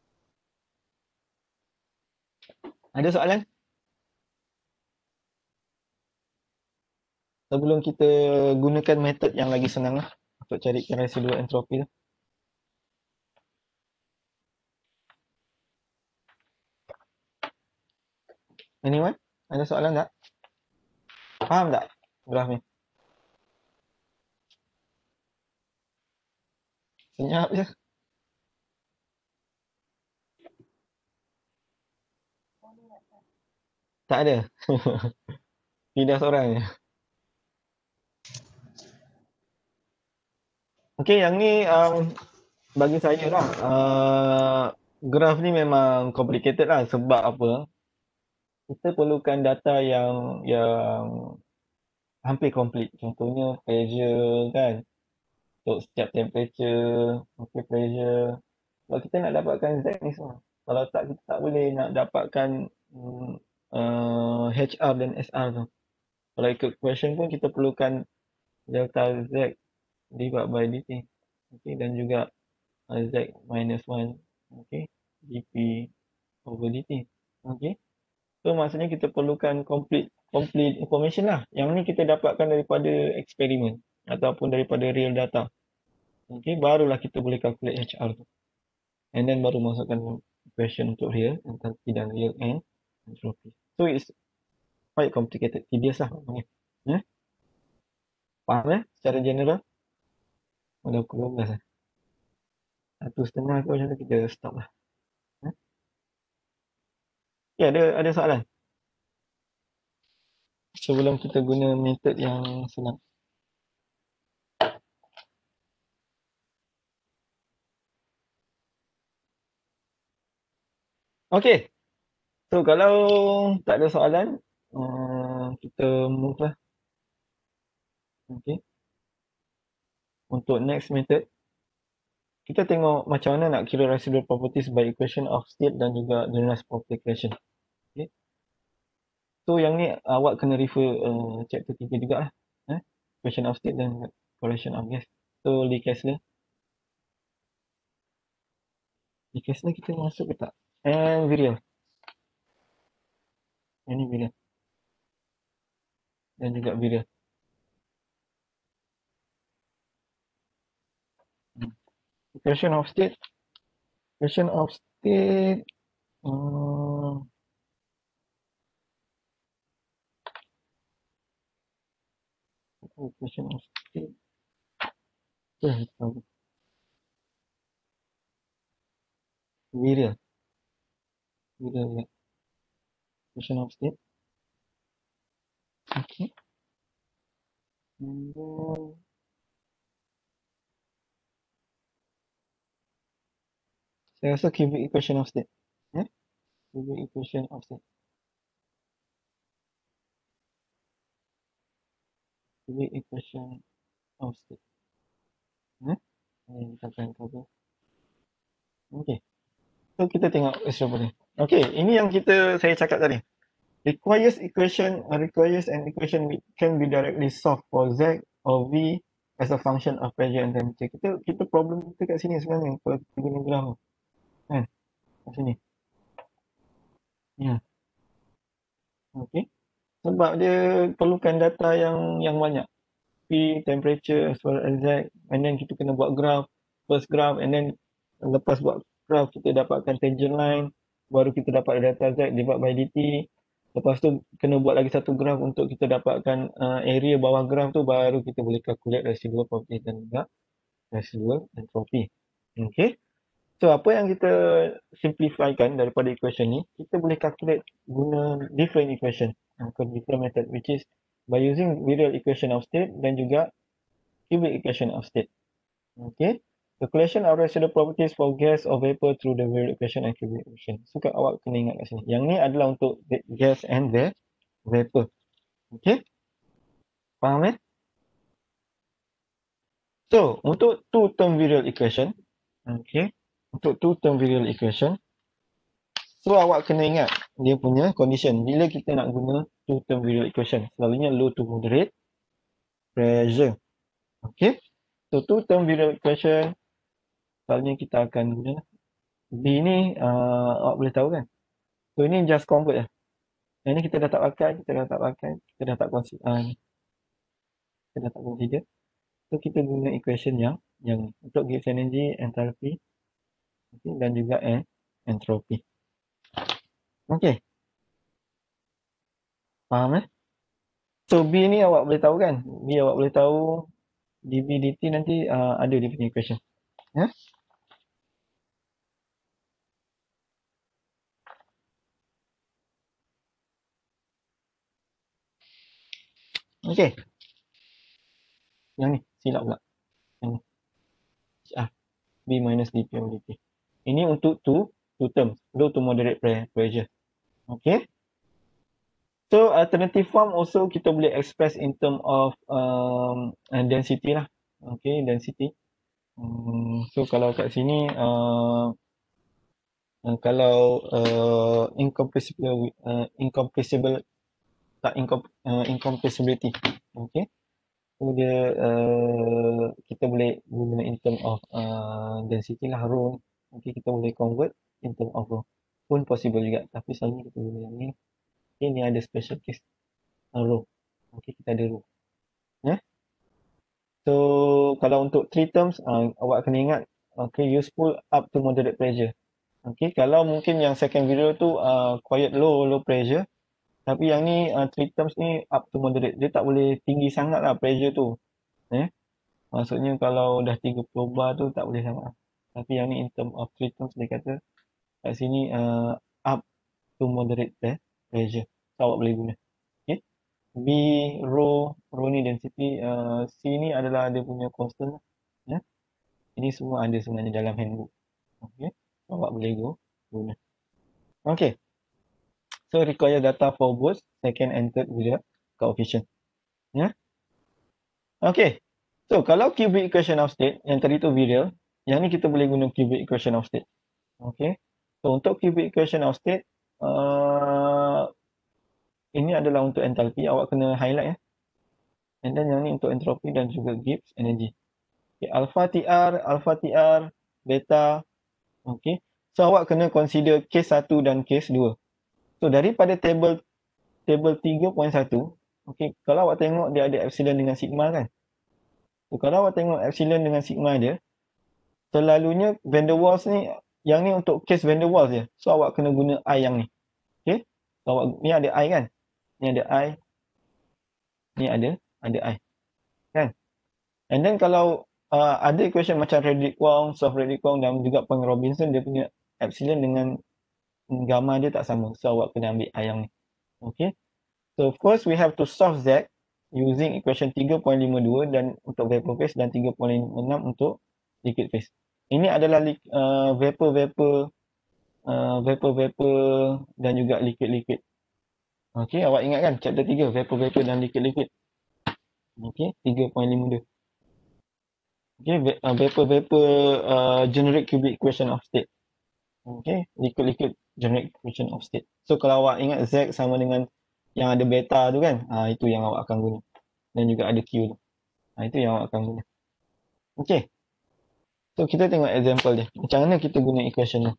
Speaker 1: Ada soalan? Sebelum kita gunakan metod yang lagi senang lah. untuk carikan residual entropi tu. Anyone? Ada soalan tak? Faham tak graf ni? Senyap je. Tak ada. Tidak seorang je. Okey, yang ni um, bagi saya lah, uh, graf ni memang complicated lah. Sebab apa? Kita perlukan data yang yang hampir komplit. Contohnya pressure kan. Untuk setiap temperature, okay, pressure. Kalau kita nak dapatkan Z ni semua. Kalau tak, kita tak boleh nak dapatkan mm, uh, H R dan S R tu. Kalau ikut question pun kita perlukan delta Z divided by dt. Okay, dan juga uh, Z minus one. Okay, dp over dt. Okay. So maksudnya kita perlukan complete complete information lah. Yang ni kita dapatkan daripada eksperimen ataupun daripada real data. Okay, barulah kita boleh calculate H R tu. And then baru masukkan equation untuk real, enthalpy dan real and entropy. So it's quite complicated, tedious lah. Yeah? Faham eh? Secara general? Dah pukul dua belas lah. Satu setengah ke macam tu kita stop lah. Yeah? Ya, ada, ada soalan? Sebelum kita guna method yang senang. Okay. So kalau tak ada soalan, uh, kita move lah. Okay. Untuk next method, kita tengok macam mana nak kira residual properties by equation of state dan juga generalized property equation. Okay. So yang ni awak kena refer uh, chapter tiga juga lah. Eh? Equation of state dan correlation of gas. So Lee Kessler. Lee Kessler kita masuk ke tak? And Virial. Yang ni Virial. Dan juga Virial. Equation of state. Equation of state. Hmm. Equation of state. Eh, tahu. Virial. Virial ya. Equation of state. Okay. And then saya rasa cubic equation of state. Eh? Cubic equation of state. Cubic equation of state. Eh? Ini kita akan cover. Okay. So kita tengok example ni. Okay, ini yang kita saya cakap tadi. Requires equation uh, requires an equation which can be directly solved for Z or V as a function of pressure and temperature. Kita kita problem kita kat sini sebenarnya kalau kita guna graf tu. Kan? Kat sini. Ya. Okay. Sebab dia perlukan data yang yang banyak. P, temperature as well as Z, and then kita kena buat graph, first graph, and then lepas buat graph kita dapatkan tangent line, baru kita dapat data Z divided by dt. Lepas tu kena buat lagi satu graph untuk kita dapatkan uh, area bawah graph tu, baru kita boleh calculate residual property dan juga residual entropy. Okay. So apa yang kita simplifykan daripada equation ni, kita boleh calculate guna different equation, different method, which is by using virial equation of state dan juga cubic equation of state. Okay. Calculation of residual properties for gas or vapor through the virial equation and cubic equation. So awak kena ingat kat sini. Yang ni adalah untuk gas and the vapor. Okay. Faham eh? So, untuk two term virial equation, okay. Untuk two term virial equation, so awak kena ingat dia punya condition. Bila kita nak guna two term virial equation, selalunya low to moderate pressure. Okay. So two term virial equation, selalunya kita akan guna B ni uh, awak boleh tahu kan. So ini just convert lah. Yang ni kita dah tak pakai, kita dah tak pakai, kita dah tak consider. Uh, kita dah tak consider. So kita guna equation yang yang untuk Gibbs energy, enthalpy, okay, dan juga en entropy. Okey. Faham eh? So B ni awak boleh tahu kan? B awak boleh tahu dB dt nanti uh, ada dia punya equation. Ya? Okey. Yang ni silap pula. Yang ni. Ah, B minus dP over dt. Ini untuk two two terms, low to moderate pressure. Okay. So alternative form also kita boleh express in term of um, density lah. Okay, density. Um, so kalau kat sini uh, uh, kalau uh, incompressible uh, incompressible tak incom, uh, incompressibility. Okay. So dia uh, kita boleh guna in term of uh, density lah, rho. Okay, kita boleh convert in term of rho. Pun possible juga, tapi selalu kita guna yang ni. Okay, ni ada special case uh, rho. Okay, kita ada rho. Ya. Yeah? So kalau untuk three terms, uh, awak kena ingat, okay, useful up to moderate pressure. Okay, kalau mungkin yang second video tu uh, quiet low, low pressure. Tapi yang ni uh, three terms ni up to moderate. Dia tak boleh tinggi sangat lah pressure tu. Eh? Maksudnya kalau dah tiga puluh bar tu tak boleh sangat. Tapi yang ni in term of three terms dia kata kat sini uh, up to moderate pressure. So awak boleh guna. Okay. B, rho, rho ni density, uh, C ni adalah dia punya constant. Ya. Ini semua ada sebenarnya dalam handbook. Okay. So, awak boleh go guna. Okay. So require data for both second and third with the coefficient. Ya. Okay. So kalau cubic equation of state, yang tadi tu virial, yang ni kita boleh guna cubic equation of state. Okay. So untuk cubic equation of state, uh, ini adalah untuk enthalpy, awak kena highlight ya. And then yang ni untuk entropy dan juga Gibbs energy. Okay. Alpha T R, alpha T R, beta. Okay. So awak kena consider case satu dan case dua. So daripada table table tiga titik satu, okay, kalau awak tengok dia ada epsilon dengan sigma kan. So kalau awak tengok epsilon dengan sigma dia, selalunya van der Waals ni, yang ni untuk case van der Waals je. So awak kena guna I yang ni. Okay. So, awak, ni ada I kan. Ni ada I. Ni ada, ada I. Kan. And then kalau uh, ada equation macam Reddick-Kwong, soft Reddick-Kwong dan juga Point Robinson, dia punya epsilon dengan gamma dia tak sama. So awak kena ambil I yang ni. Okay. So first we have to solve Z using equation tiga titik lima dua dan untuk vapor phase dan tiga titik lima enam untuk liquid phase. Ini adalah uh, vapor-vapor uh, vapor-vapor dan juga liquid-liquid. Okey, awak ingat kan chapter tiga, vapor-vapor dan liquid-liquid. Okey, tiga titik lima dua. Okey, uh, vapor-vapor uh, generic cubic equation of state. Okey, liquid-liquid generic equation of state. So kalau awak ingat Z sama dengan yang ada beta tu kan, uh, itu yang awak akan guna. Dan juga ada Q tu. Uh, itu yang awak akan guna. Okey. So kita tengok example dia. Macam mana kita guna equation ni.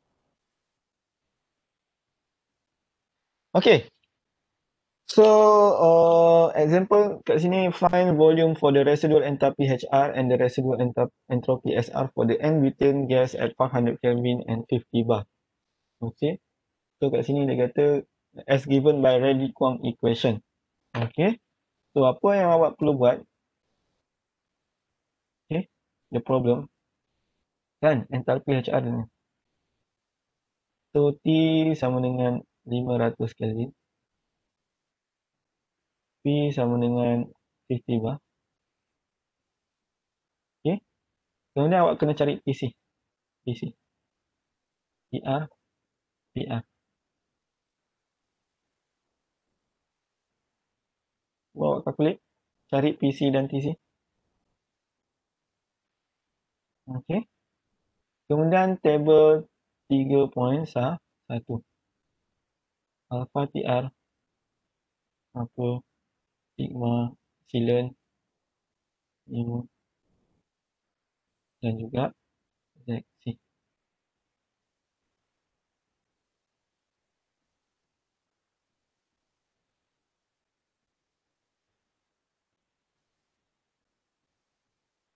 Speaker 1: Okey. So, uh, example kat sini, find volume for the residual enthalpy H R and the residual entropy S R for the n-butane gas at five hundred Kelvin and fifty bar. Okay. So, kat sini dia kata, as given by Reddick-Kwong equation. Okay. So, apa yang awak perlu buat? Okay. The problem. Kan, enthalpy H R ni. So, T sama dengan lima ratus Kelvin. P sama dengan lima puluh bar. Okay. Kemudian awak kena cari P C. P C. P R. P R. Awak calculate. Cari P C dan T C. Okay. Kemudian table tiga titik satu. Alpha T R. Apa. Sigma. Epsilon. Mu. Dan juga Z C.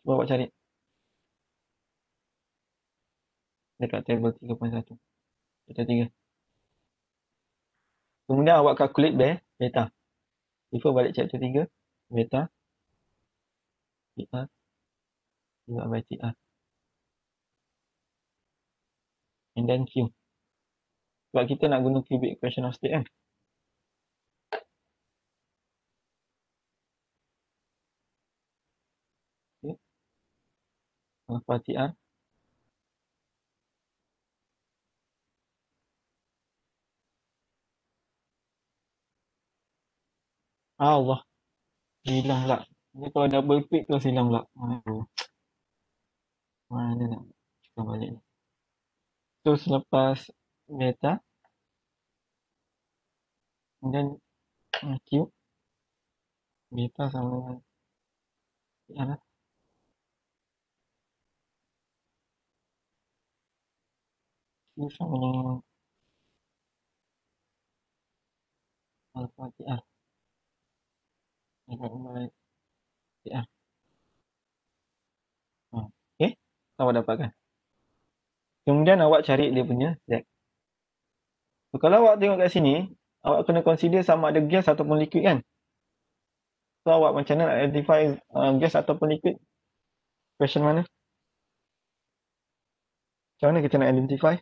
Speaker 1: Awak cari dekat table tiga titik satu. Chapter tiga. Kemudian awak calculate be beta. Refer balik chapter tiga. Beta T R divided by T R. And then Q. Sebab kita nak guna cubic equation of state kan. Okay. Alpha T R. Allah. Hilang pula. Ni kalau double click terus hilang pula. Aduh. Mana nak kita balik ni. So selepas beta. And then Q. Beta sama dengan T R lah. Q sama dengan alpha T R. Divided by T R. Okay. Awak dapatkan. Kemudian awak cari dia punya Z. So, kalau awak tengok kat sini, awak kena consider sama ada gas ataupun liquid kan. So awak macam mana nak identify uh, gas ataupun liquid? Question mana? Macam mana kita nak identify?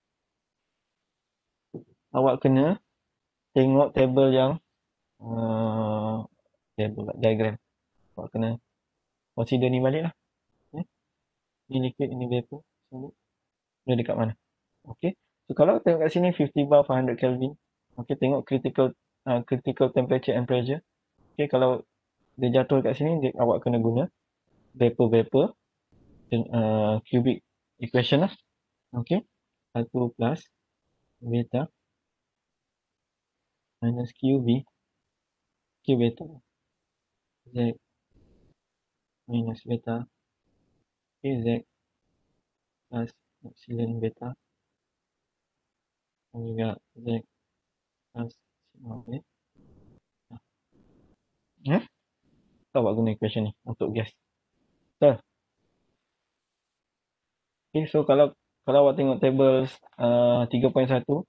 Speaker 1: Awak kena tengok table yang uh, table diagram. Awak kena consider ni balik lah. Okay. Ini liquid, ini vapor. Dia dekat mana? Okay. So kalau tengok kat sini fifty bar five hundred Kelvin. Okay, tengok critical uh, critical temperature and pressure. Okay, kalau dia jatuh kat sini, dia, awak kena guna vapor-vapor uh, cubic equation lah. Okay. satu plus beta minus Q B. Q beta. Z minus beta. Okay, Z plus epsilon beta. Dan juga Z plus sigma beta. Eh? Kita awak guna equation ni untuk gas. So, okay, so kalau kalau awak tengok table uh, tiga titik satu,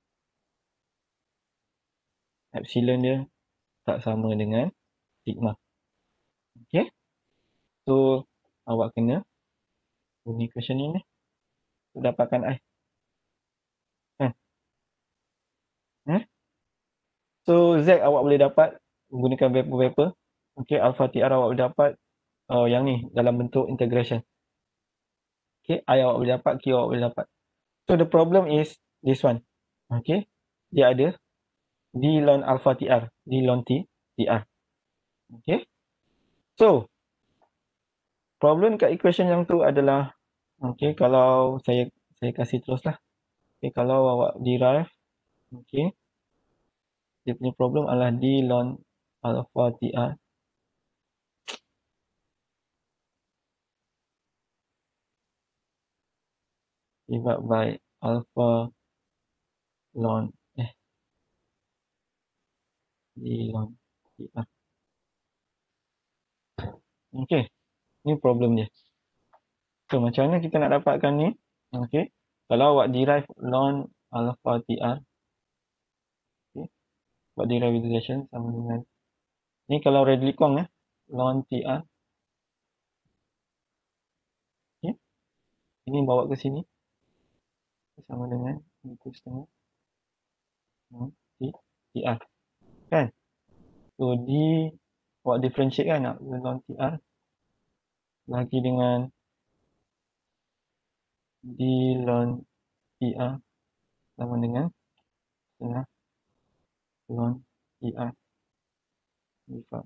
Speaker 1: epsilon dia tak sama dengan sigma. Okay. So, awak kena guna equation ni ni. Untuk dapatkan I. Eh? Eh? So, Z awak boleh dapat menggunakan vapor-vapor. Okay, alpha T R awak boleh dapat uh, yang ni dalam bentuk integration. Okay, I awak boleh dapat, Q awak boleh dapat. So, the problem is this one. Okay, dia ada D ln alpha T R, D ln T, T R. Okay, so, problem kat equation yang tu adalah, okay, kalau saya saya kasih terus lah. Okay, kalau awak derive, okay, dia punya problem adalah D ln alpha T R divided by alpha ln eh D ln T R. Okay, ni problem dia. So, macam mana kita nak dapatkan ni? Okay, kalau awak derive ln alpha T R, okay, buat derivation sama dengan ni kalau Radley Kong eh, ln T R. Okay, ini bawa ke sini sama dengan satu setengah ln T R. Kan? So, di awak differentiate kan nak ln T R lagi dengan D ln T R sama dengan setengah ln T R divided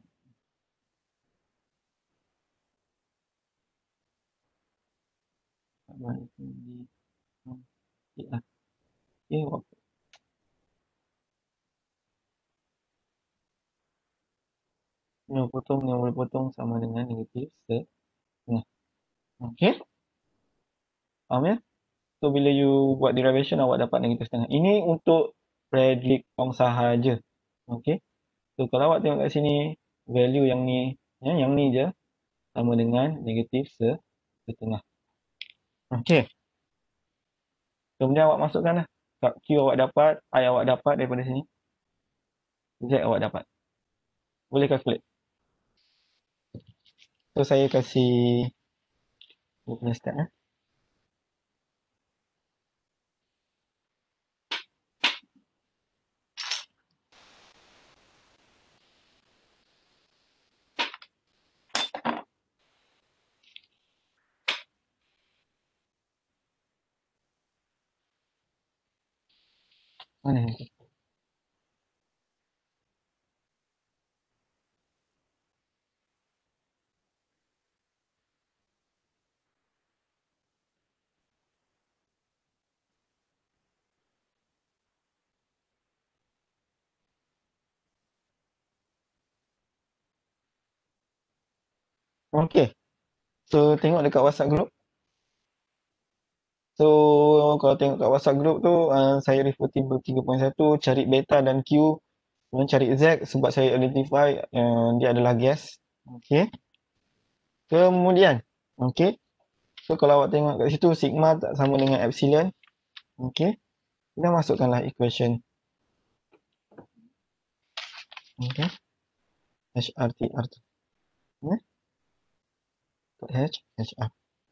Speaker 1: by D ln T R. Okay, awak ni potong, ni boleh potong sama dengan negatif setengah. Okay, faham ya? So, bila you buat derivation, awak dapat negatif setengah. Ini untuk Radley Kong sahaja. Okay. So, kalau awak tengok kat sini, value yang ni, ya, yang ni je, sama dengan negatif se- setengah. Okey. Kemudian awak masukkan lah. Kat Q awak dapat, I awak dapat daripada sini. Z awak dapat. Boleh calculate. So, saya kasih dia punya step eh. Mana yang tu? Okey. So, tengok dekat WhatsApp group. So, kalau tengok kat WhatsApp group tu, uh, saya refer table tiga titik satu, cari beta dan Q, kemudian cari Z sebab saya identify uh, dia adalah gas. Okey. Kemudian, okey. So, kalau awak tengok kat situ, sigma tak sama dengan epsilon. Okey. Kita masukkanlah equation. Okey. H R T R tu. Ya. H, H R.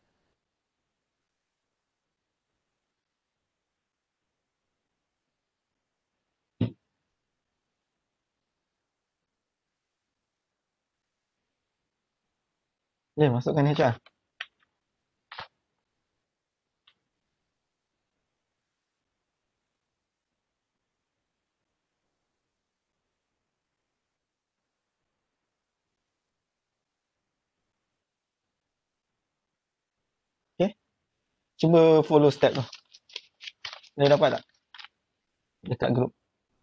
Speaker 1: Ya, masukkan H R. Okey. Cuba follow step tu. Dia dapat tak? Dekat group.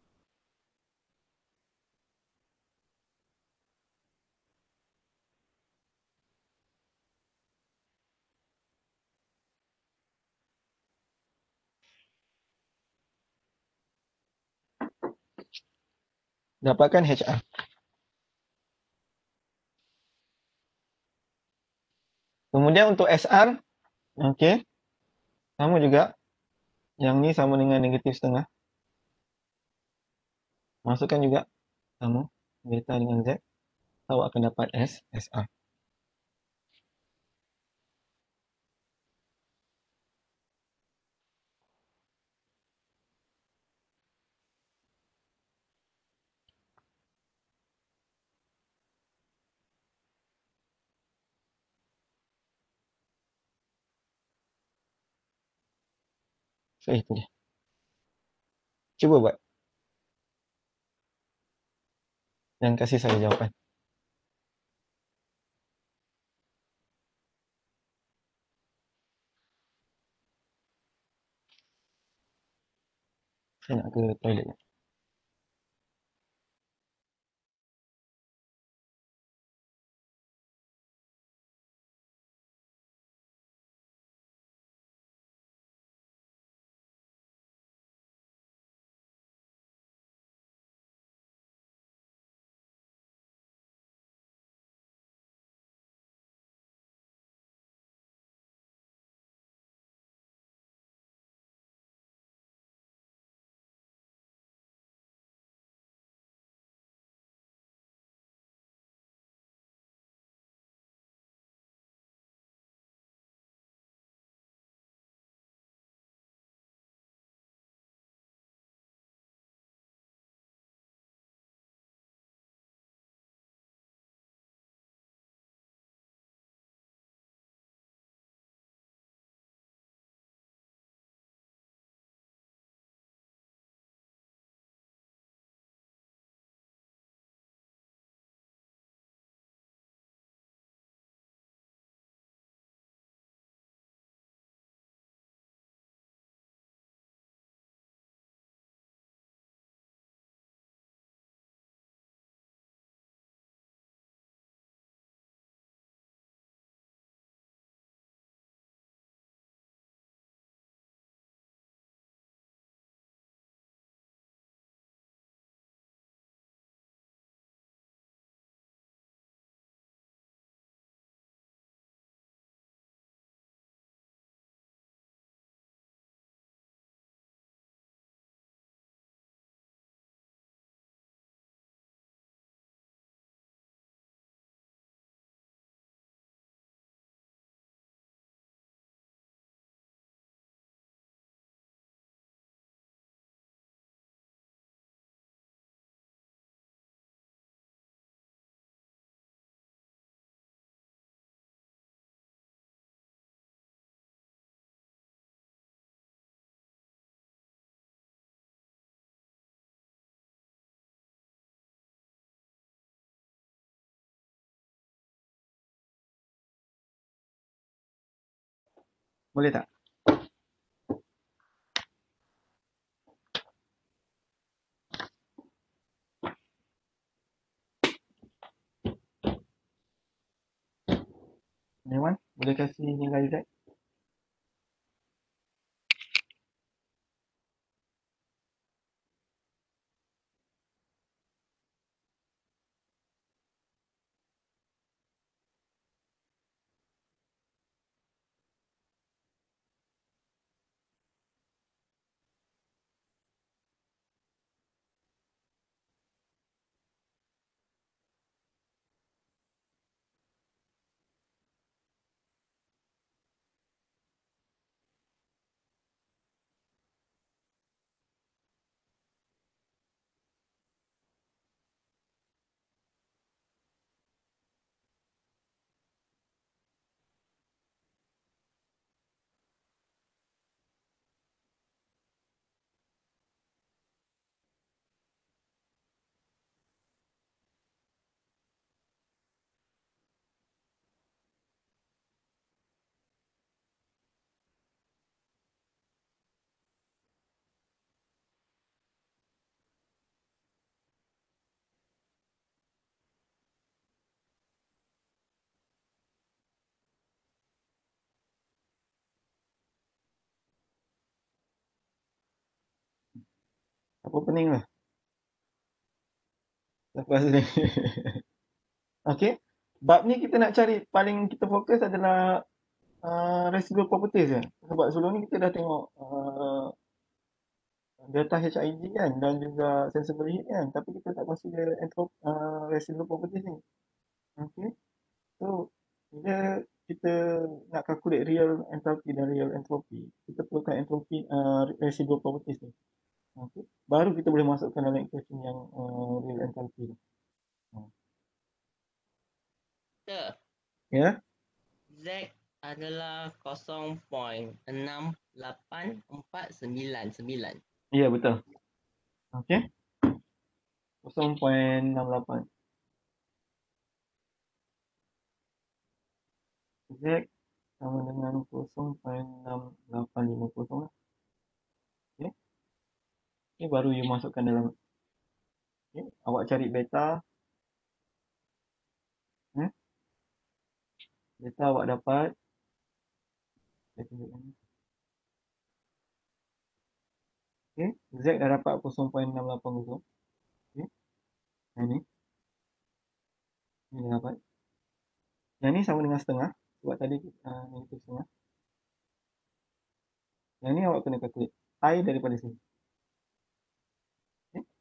Speaker 1: Dapatkan H R. Kemudian untuk S R, okey. Sama juga. Yang ni sama dengan negatif setengah. Masukkan juga. Sama. Beta dengan Z. Awak akan dapat S, S R. So, itu dia. Cuba buat. Dan kasih saya jawapan. Saya nak ke toilet. Boleh tak? Dewan, boleh kasih nilai Z? Apa pening lah. Lepas ni. Okey. Bab ni kita nak cari paling kita fokus adalah uh, residual properties je. Sebab sebelum ni kita dah tengok uh, data H I G kan dan juga sensible heat kan. Tapi kita tak consider entrop, uh, residual properties ni. Okey. So, bila kita nak calculate real enthalpy dan real entropy, kita perlukan entropy uh, residual properties ni. Okay. Baru kita boleh masukkan dalam equation yang uh, real enthalpy tu.
Speaker 2: Sir,
Speaker 1: Ya?
Speaker 2: Z adalah kosong perpuluhan enam lapan empat sembilan sembilan.
Speaker 1: Ya, betul. Okey. kosong perpuluhan enam lapan. Z sama dengan kosong perpuluhan enam lapan lima kosong lah. Okey. Ini baru you masukkan dalam. Okay. Awak cari beta. Hmm? Beta awak dapat. Saya tunjukkan. Okay. Z dah dapat kosong perpuluhan enam lapan kosong. Okay. Yang ni. Ini dah dapat. Yang ni sama dengan setengah. Sebab tadi uh, negatif setengah. Yang ni awak kena calculate. I daripada sini. Okay.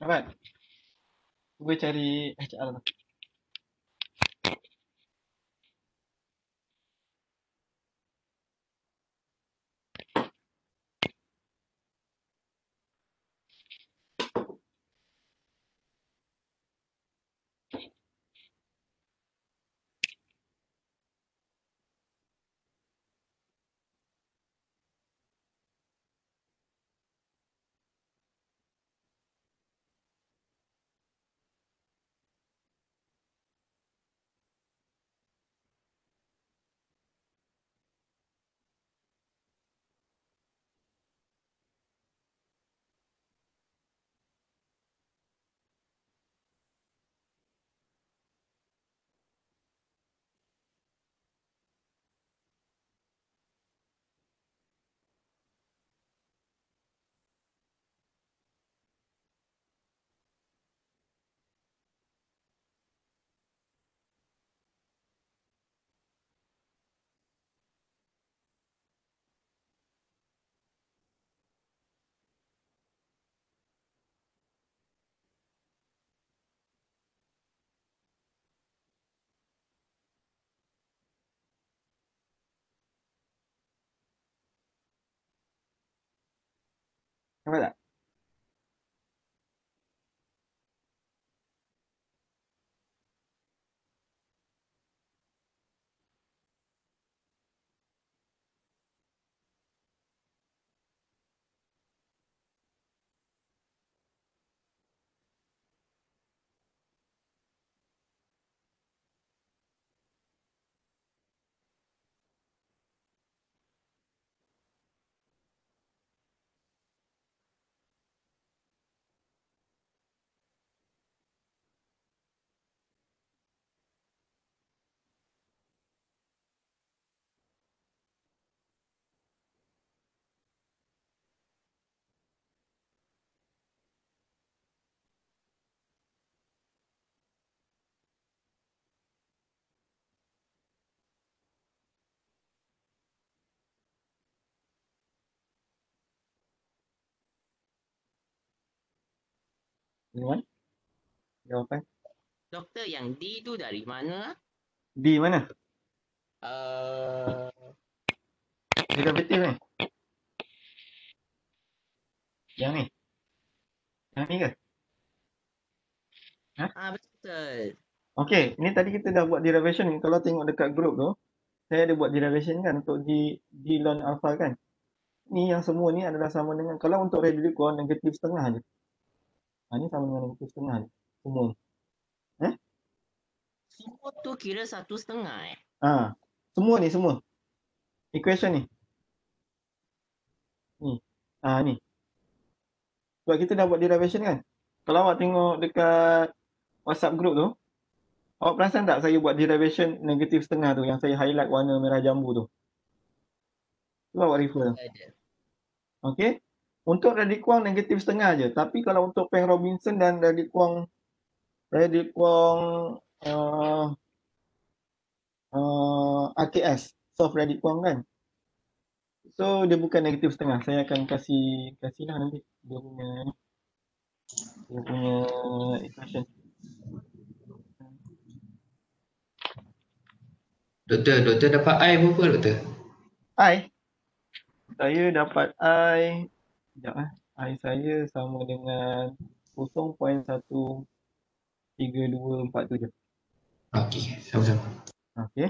Speaker 1: Ahmad, cuba cari H R tu. Nampak tak? Gimana? Jawapan?
Speaker 2: Doktor yang D tu dari mana?
Speaker 1: D mana?
Speaker 2: Uh,
Speaker 1: Derivatif ni? Yang ni? Yang ni ke? Ha?
Speaker 2: ah betul.
Speaker 1: Okey, ni tadi kita dah buat derivation. Kalau tengok dekat group tu, saya ada buat derivation kan untuk D, D ln alpha kan. Ni yang semua ni adalah sama dengan, kalau untuk radical kurang negatif setengah je. Ha, ni sama dengan negatif setengah je. Semua ni. Eh?
Speaker 2: Semua tu kira satu setengah eh.
Speaker 1: Ha, semua ni, semua. Equation ni. Ni. Ha, ni. Sebab kita dah buat derivation kan. Kalau awak tengok dekat WhatsApp group tu, awak perasan tak saya buat derivation negatif setengah tu yang saya highlight warna merah jambu tu? Cuba awak refer.
Speaker 2: Ada.
Speaker 1: Okey. Untuk radikuang negatif setengah je. Tapi kalau untuk Peng Robinson dan radikuang radikuang uh, uh, R K S, soft radikuang kan. So dia bukan negatif setengah. Saya akan kasih kasihlah nanti dia punya dia punya equation.
Speaker 3: Doktor, doktor dapat I berapa doktor?
Speaker 1: I saya dapat I sekejap eh. I saya sama dengan kosong perpuluhan satu tiga dua empat tujuh.
Speaker 3: Okey, sama-sama.
Speaker 1: Okey.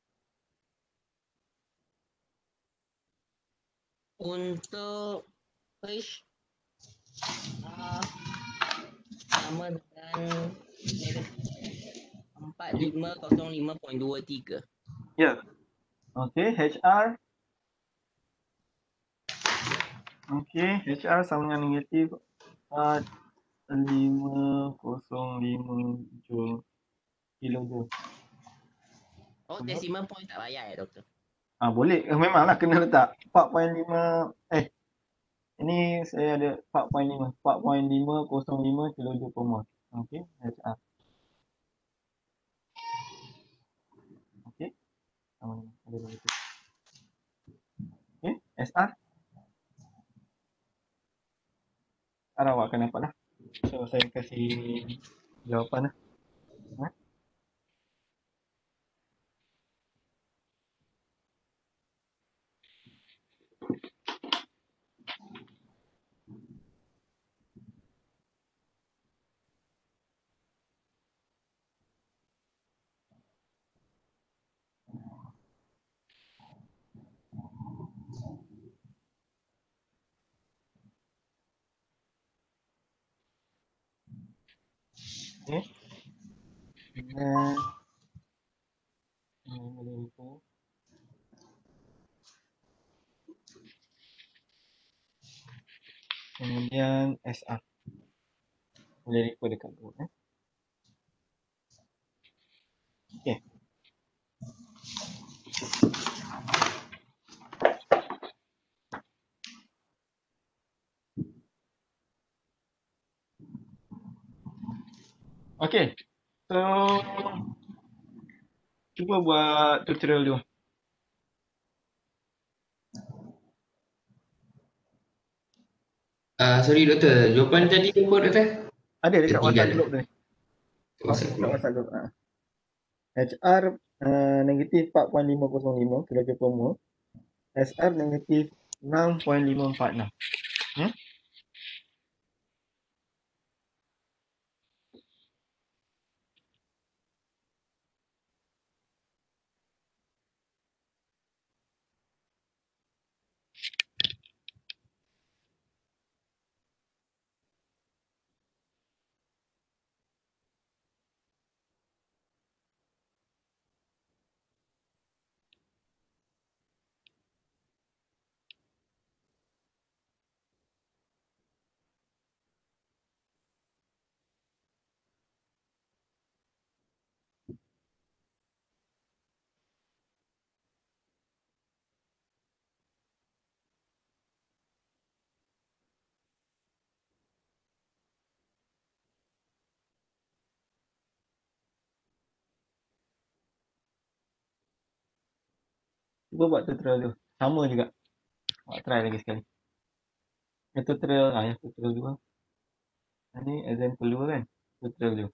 Speaker 2: Untuk Push uh, sama dengan negatif empat lima kosong lima perpuluhan dua tiga.
Speaker 1: Ya. Okey, H R. Okey, H R sama dengan negatif empat lima kosong lima joule kilojoule.
Speaker 2: Oh, decimal point tak payah ya, doktor?
Speaker 1: Ah, boleh. Eh, memanglah kena letak empat perpuluhan lima. Eh, ini saya ada empat perpuluhan lima. empat perpuluhan lima kosong lima kilojoule per mol. Okey, H R. Okey. Sama dengan ada begitu. Okey, S R. Sekarang awak akan dapat lah. So, saya kasih jawapan lah. Ha? Okey. Dan hmm, boleh lupa. Kemudian S R. Boleh refer dekat board eh. Okey. Okey. So, cuba buat tutorial dulu.
Speaker 3: Ah, sorry doktor, jawapan tadi apa doktor?
Speaker 1: Ada dekat
Speaker 3: Tertinggal.
Speaker 1: WhatsApp group tu.
Speaker 3: WhatsApp
Speaker 1: Dekat
Speaker 3: group.
Speaker 1: WhatsApp group. Ha. H R uh, negatif empat perpuluhan lima kosong lima kilojoule per mol. S R negatif enam perpuluhan lima empat enam. Hmm? Cuba buat tutorial dulu. Sama juga. Awak try lagi sekali. Yang tutorial, ah, yang tutorial dua. Ini example dua kan? Tutorial dulu.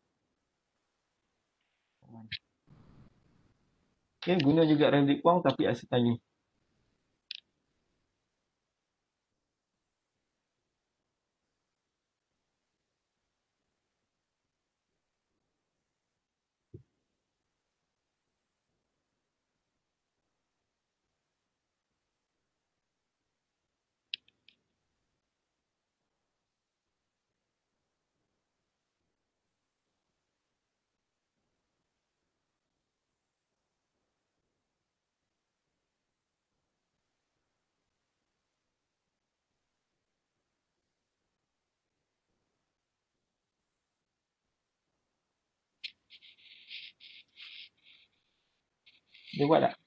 Speaker 1: Okay, guna juga Revit Pong tapi asyik tanya. Dia buat tak?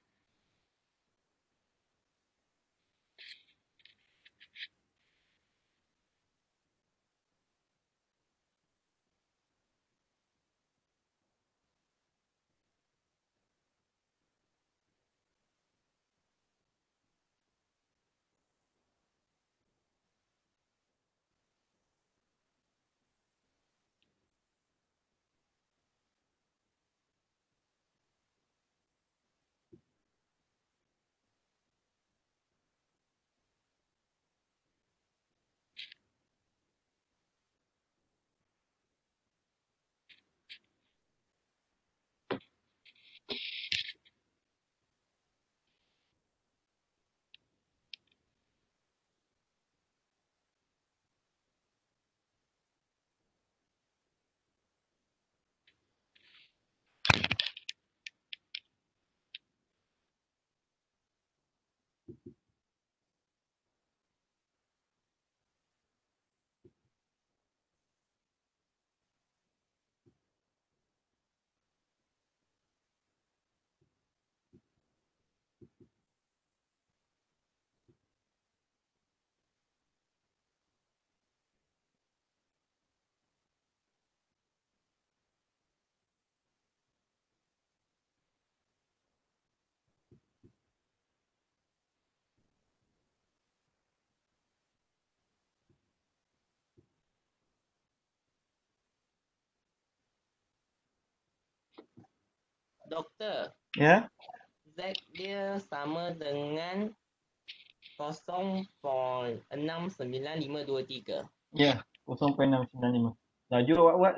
Speaker 2: Doktor,
Speaker 1: Ya?
Speaker 2: Z dia sama dengan kosong perpuluhan enam sembilan lima dua tiga.
Speaker 1: Ya, kosong perpuluhan enam sembilan lima. Laju awak buat.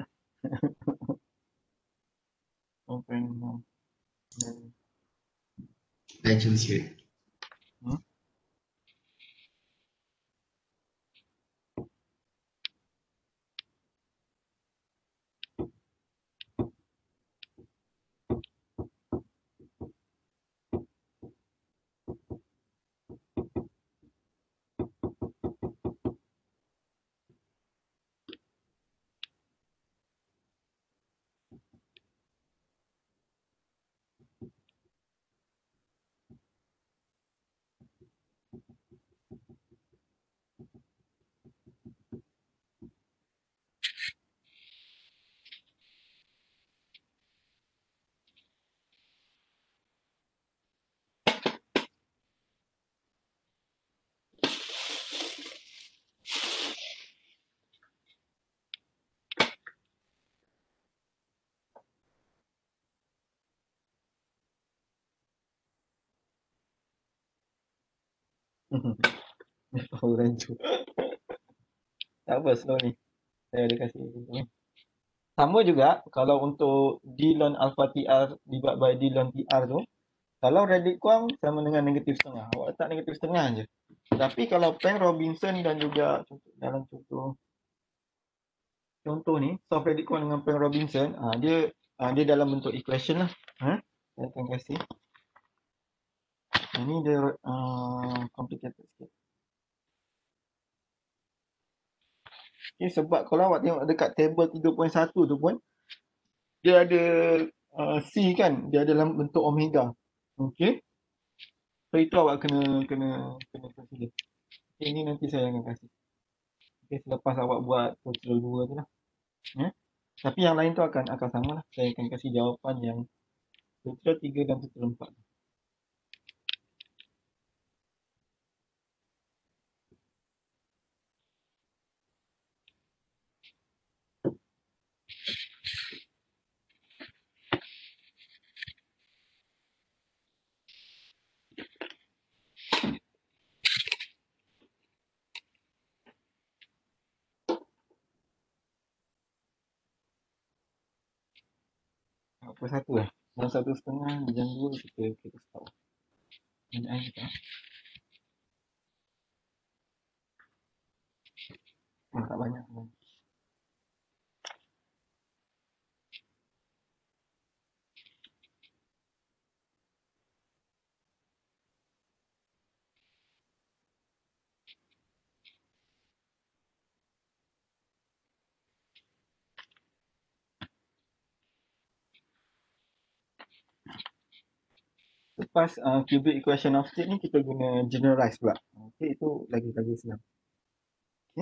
Speaker 1: kosong perpuluhan enam sembilan lima.
Speaker 3: Laju sikit.
Speaker 1: Hmm? Oh, rancu. Tak apa, slow ni. Saya ada kasih. Sama juga kalau untuk D ln alpha T R dibuat by D ln T R tu, kalau Reddit Quam sama dengan negatif setengah. Awak letak negatif setengah je. Tapi kalau Peng Robinson dan juga contoh, dalam contoh contoh ni, soft Reddit Quam dengan Peng Robinson, ah dia ah, dia dalam bentuk equation lah. Ha? Saya akan kasih. Ini dia uh, complicated sikit. Okay, sebab kalau awak tengok dekat table tiga titik satu tu pun, dia ada uh, C kan, dia ada dalam bentuk omega. Okey. So itu awak kena kena kena consider. Okay, ini nanti saya akan kasih. Okay, selepas awak buat tutorial dua tu lah. Ya. Tapi yang lain tu akan akan sama lah. Saya akan kasih jawapan yang tutorial tiga dan tutorial empat. Apa satu lah. Dalam satu setengah, jam dua kita kita stop. Pertanyaan kita. Oh, tak banyak. Lepas uh, cubic equation of state ni kita guna generalize pula. Okey, itu lagi-lagi senang. Okey.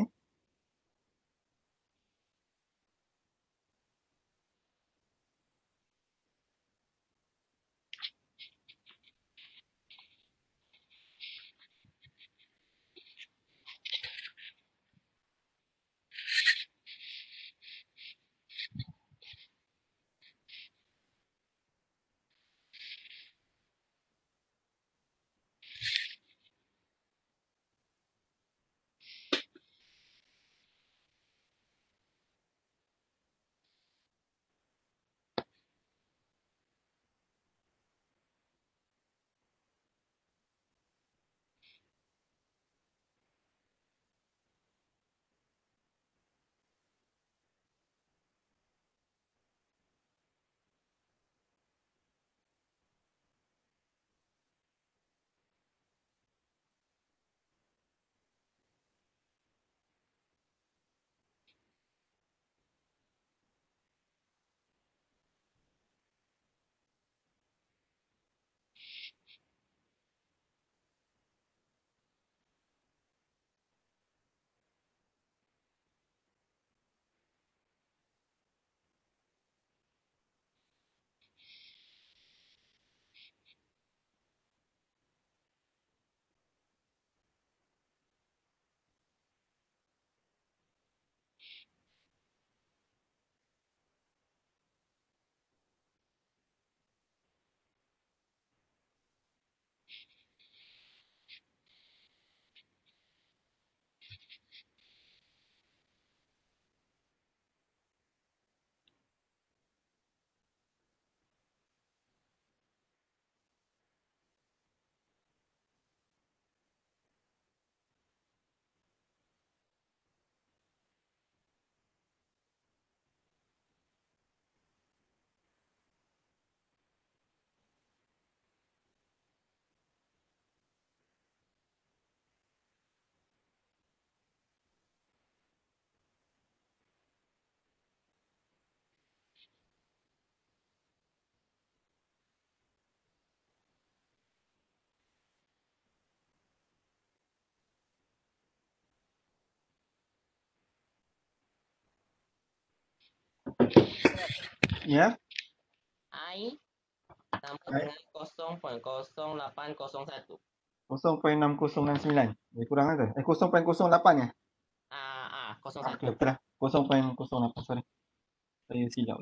Speaker 1: Ya.
Speaker 2: I sama
Speaker 1: I.
Speaker 2: dengan kosong perpuluhan kosong lapan kosong satu.
Speaker 1: kosong perpuluhan enam kosong enam sembilan. Lebih kurang ada. Eh, kosong perpuluhan kosong lapan ya?
Speaker 2: Ah, ah, kosong
Speaker 1: Ah,
Speaker 2: satu.
Speaker 1: okay, betul lah. kosong perpuluhan kosong lapan, sorry. Saya silap.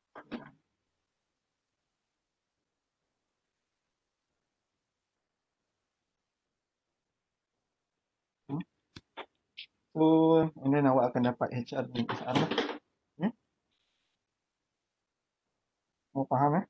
Speaker 1: Hmm. So, and then awak akan dapat H R dan S R lah. Hmm? Mau faham eh?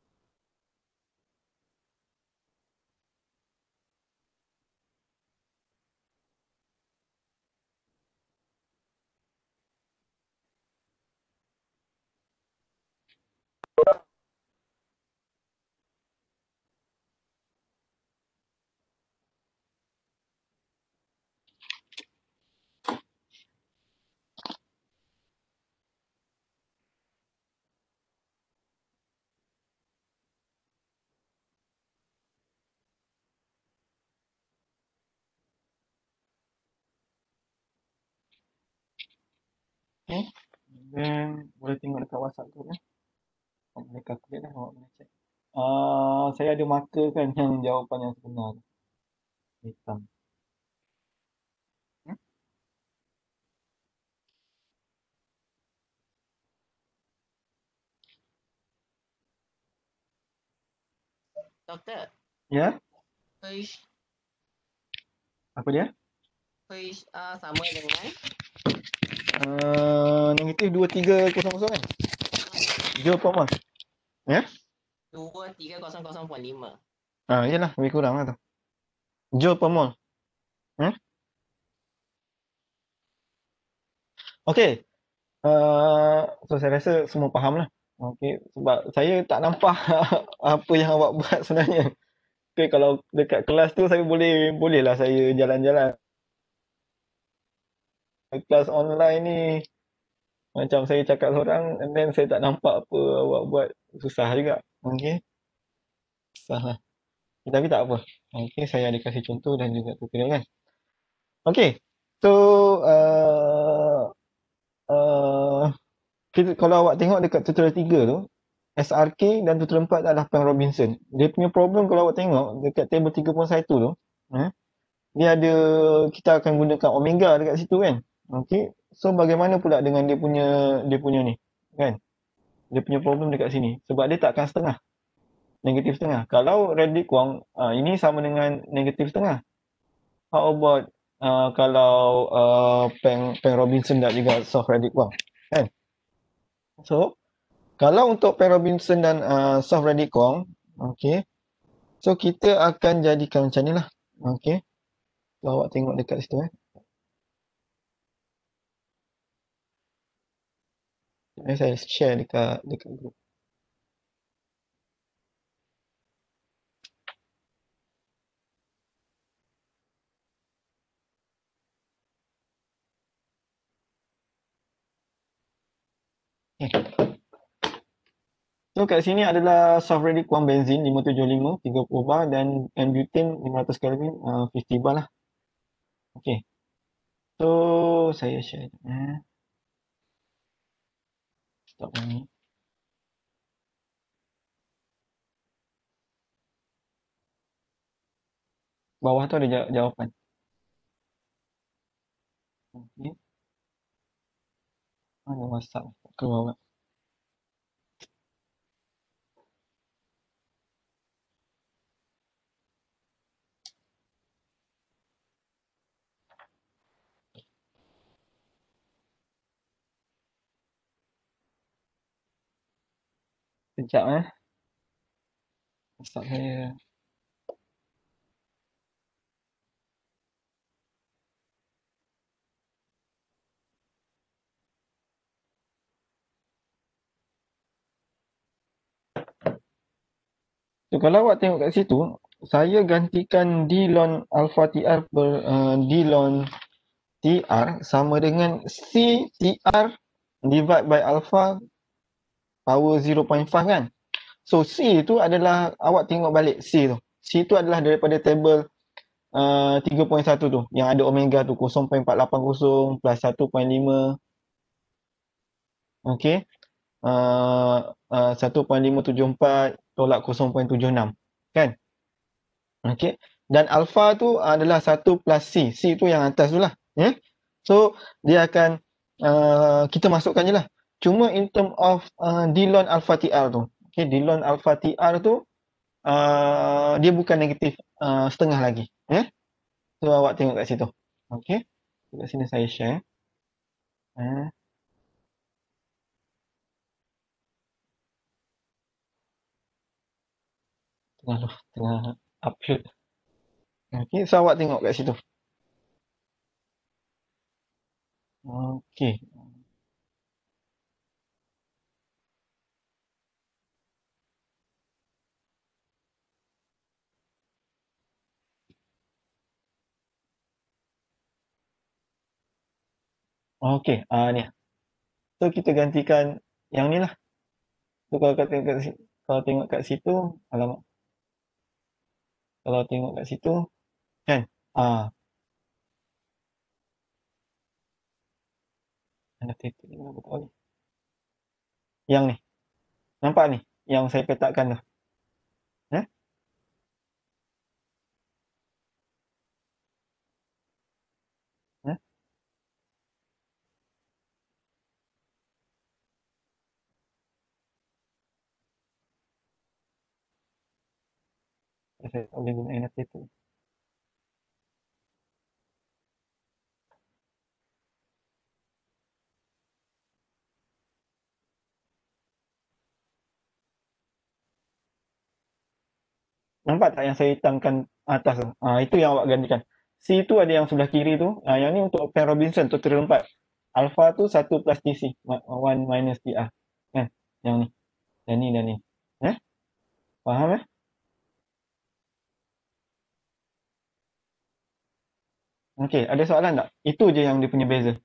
Speaker 1: Okay. Then, boleh tengok dekat WhatsApp tu kan? Awak boleh calculate lah, awak boleh check. Uh, saya ada marker kan yang jawapan yang sebenar. Hitam. Hmm?
Speaker 2: Doktor,
Speaker 1: Ya?
Speaker 2: H,
Speaker 1: Apa dia?
Speaker 2: H uh, sama dengan
Speaker 1: Uh, negatif dua tiga kosong kosong kan? Joule per mole. Ya?
Speaker 2: dua tiga kosong kosong perpuluhan lima.
Speaker 1: Ah, iyalah, lebih kurang lah tu. Joule per mole. Hmm? Okay. Uh, so, saya rasa semua faham lah. Okay. Sebab saya tak nampak apa yang awak buat sebenarnya. Okay, kalau dekat kelas tu saya boleh, boleh lah saya jalan-jalan. Kelas online ni, macam saya cakap seorang, and then saya tak nampak apa awak buat. Susah juga. Okay. Susah lah. Tapi tak apa. Okay, saya ada kasih contoh dan juga tutorial kan. Okay. So, uh, uh, kita, kalau awak tengok dekat tutorial tiga tu, S R K dan tutorial empat adalah Frank Robinson. Dia punya problem kalau awak tengok dekat table tiga puluh satu tu, eh, dia ada, kita akan gunakan omega dekat situ kan. Okay. So, bagaimana pula dengan dia punya, dia punya ni, kan? Dia punya problem dekat sini. Sebab dia takkan setengah. Negatif setengah. Kalau Radley Kwong, uh, ini sama dengan negatif setengah. How about uh, kalau uh, Peng, Peng Robinson tak juga solve Radley Kwong, kan? So, kalau untuk Peng Robinson dan uh, solve Radley Kwong, okay. So, kita akan jadikan macam ni lah. Okay. So, awak tengok dekat situ eh. Saya share dekat dekat group. Okay. So kat sini adalah soft ready kuang benzin lima tujuh lima tiga puluh bar dan N-butane lima ratus Kelvin uh, lima puluh bar lah. Okay. So saya share. Eh. Stop ni. Bawah tu ada jawapan. Okay. Mana WhatsApp ke bawah. Sekejap eh. WhatsApp saya. So kalau awak tengok kat situ, saya gantikan D ln alpha T R per uh, D ln T R sama dengan C T R divide by alpha power zero point five kan. So C tu adalah, awak tengok balik C tu. C tu adalah daripada table uh, tiga point satu tu yang ada omega tu kosong perpuluhan empat lapan kosong plus satu perpuluhan lima. Okay. uh, uh, satu koma lima tujuh empat tolak kosong koma tujuh enam. Kan? Okey. Dan alpha tu adalah satu plus C. C tu yang atas tu lah. Ya? So, dia akan, uh, kita masukkan je lah. Cuma in term of uh, D ln alpha T R tu. Okay, D ln alpha T R tu, uh, dia bukan negatif uh, setengah lagi. Ya? So, awak tengok kat situ. Okey. Kat sini saya share. Eh. Tengah, tengah upload. Okey, so awak tengok kat situ. Okey. Okey, ah ni. So kita gantikan yang ni lah. So kalau kat tengok kat situ, kalau tengok kat situ, alamak. Kalau tengok kat situ, kan? Ah, annotated ni apa tahu ni. Yang ni. Nampak ni? Yang saya petakkan tu. Eh? Eh? Saya tak boleh guna annotated. Nampak tak yang saya hitamkan atas tu? Ah, itu yang awak gantikan. C tu ada yang sebelah kiri tu. Ah, yang ni untuk Pen Robinson, tutorial empat. Alpha tu satu plus T C. one minus T R. Kan? Yang ni. Dan ni dan ni. Eh? Faham eh? Okey, ada soalan tak? Itu je yang dia punya beza.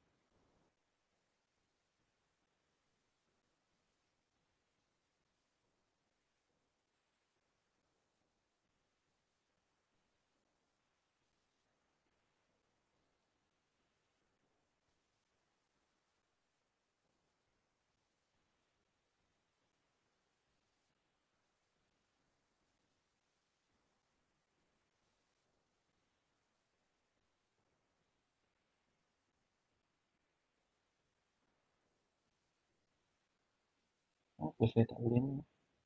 Speaker 1: Apa saya tak boleh ni?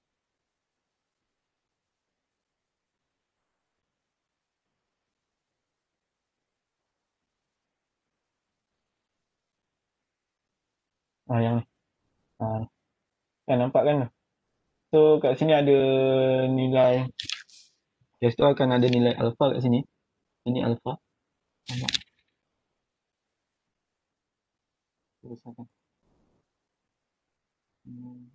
Speaker 1: Ah, yang ni. Ah, ni. Kan nampak kan? So, kat sini ada nilai. Just tu akan ada nilai alpha kat sini. Ini alpha. Nampak? Besarkan. Hmm.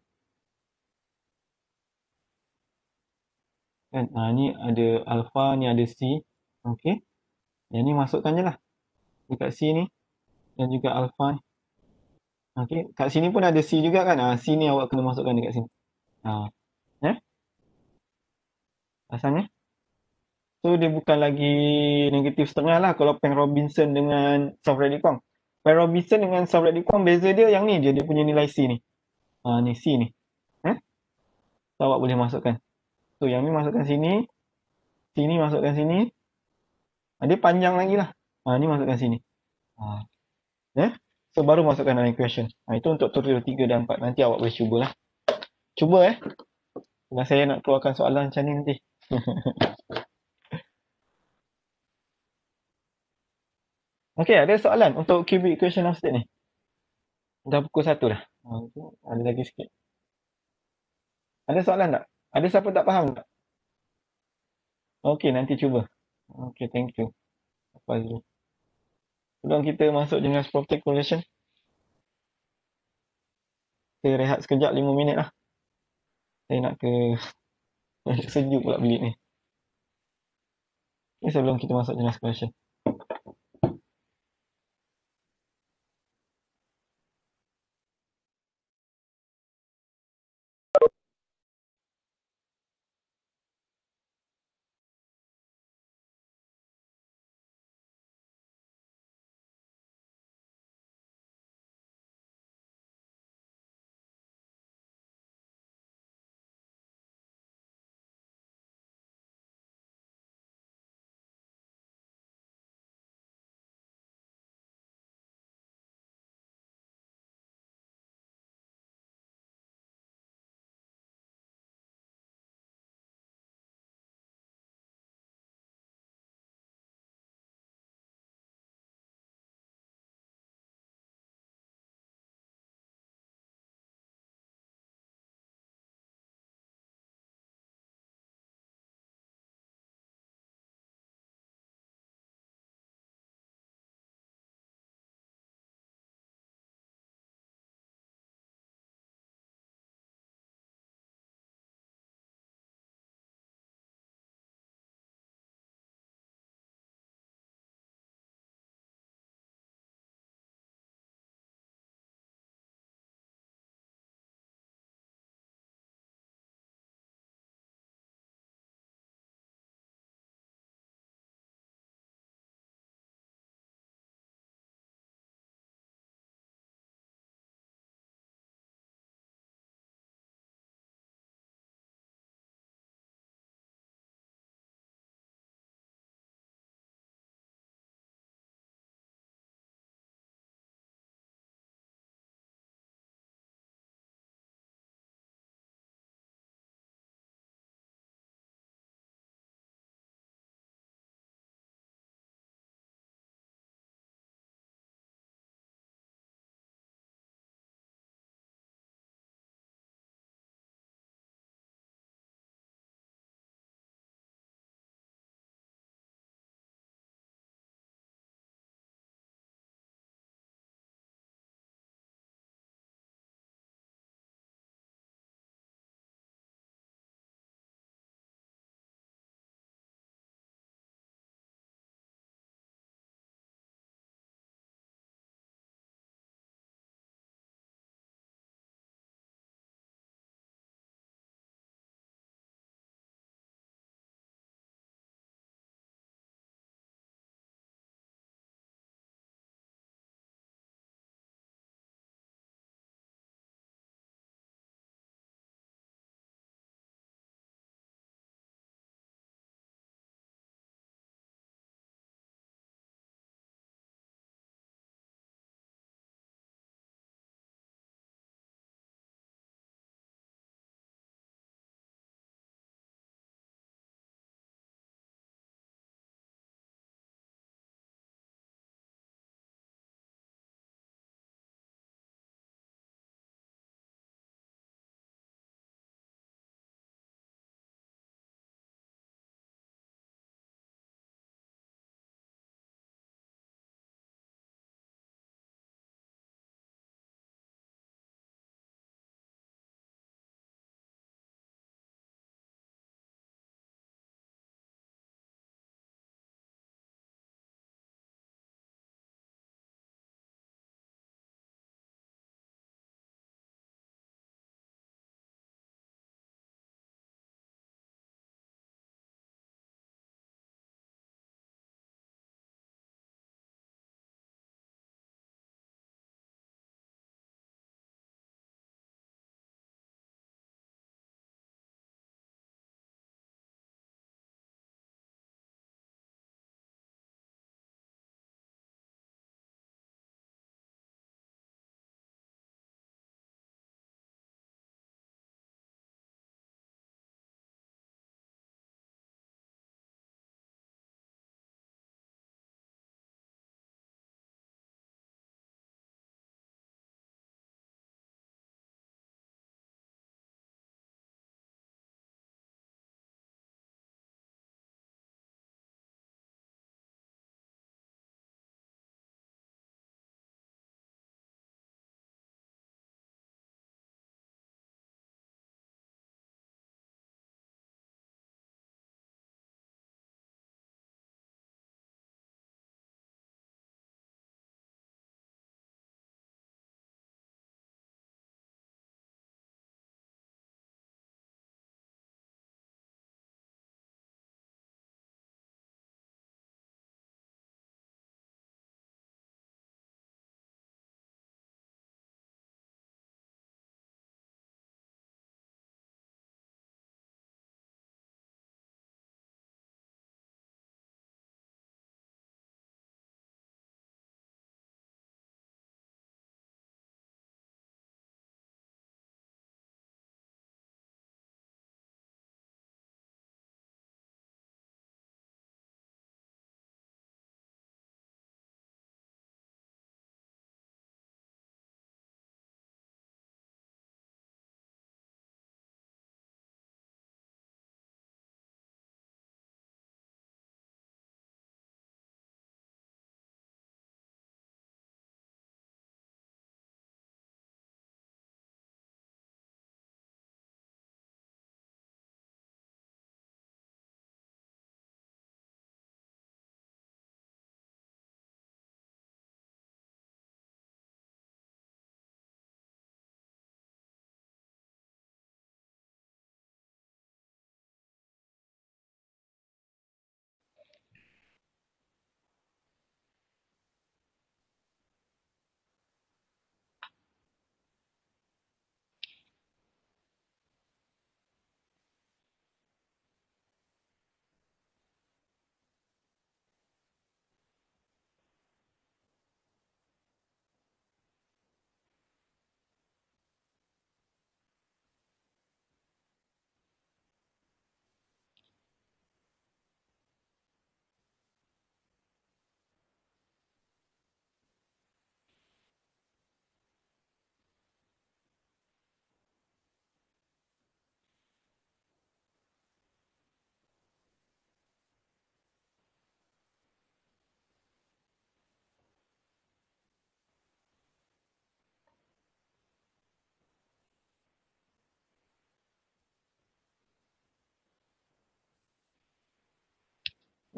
Speaker 1: Kan? Ah, ni ada alpha, ni ada C. Okey. Yang ni masukkan je lah. Dekat C ni. Dan juga alpha ni. Okey. Kat sini pun ada C juga kan? Ah, C ni awak kena masukkan dekat sini. Ah. Eh? Asalnya? So, dia bukan lagi negatif setengah lah kalau Pen Robinson dengan Soft Radicom. Pen Robinson dengan Soft Radicom, beza dia yang ni je. Dia punya nilai C ni. Ah, ni C ni. Eh? So, awak boleh masukkan. So, yang ni masukkan sini. Sini masukkan sini. Ah, dia panjang lagi lah. Ah, ni masukkan sini. Ah. Eh? So, baru masukkan dalam equation. Ah, itu untuk tutorial tiga dan empat. Nanti awak boleh cubalah. Cuba eh. Sebab saya nak keluarkan soalan macam ni nanti. Okey, ada soalan untuk cubic equation of state ni? Dah pukul satu dah. Ah, ada lagi sikit. Ada soalan tak? Ada siapa tak faham tak? Okey, nanti cuba. Okey, thank you. Apa dulu? Sebelum kita masuk dengan property correlation, kita rehat sekejap lima minit lah. Saya nak ke sejuk pula bilik ni. Ini sebelum kita masuk jenis correlation.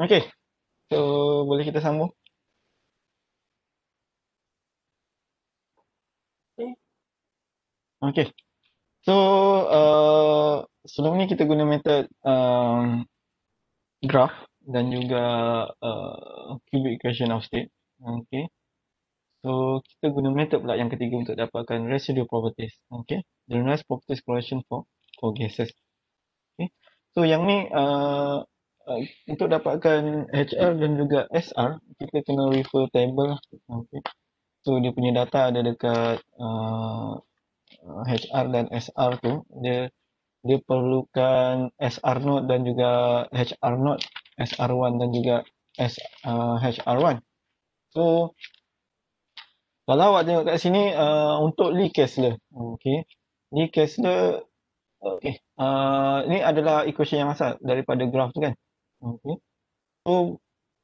Speaker 1: Okay. So, boleh kita sambung? Okay. So, uh, sebelum ni kita guna method um, graph dan juga uh, cubic equation of state. Okay. So, kita guna method pula yang ketiga untuk dapatkan residual properties. Okay. Generalized properties correlation for, for gases. Okay. So, yang ni uh, uh, untuk dapatkan H R dan juga S R, kita kena refer table. Okay. So, dia punya data ada dekat uh, H R dan S R tu. Dia dia perlukan S R node dan juga H R node, S R one dan juga S, uh, H R one. So, kalau awak tengok kat sini uh, untuk Lee Kessler. Okay. Lee Kessler, okay. Uh, ni adalah equation yang asal daripada graph tu kan. Okay. So,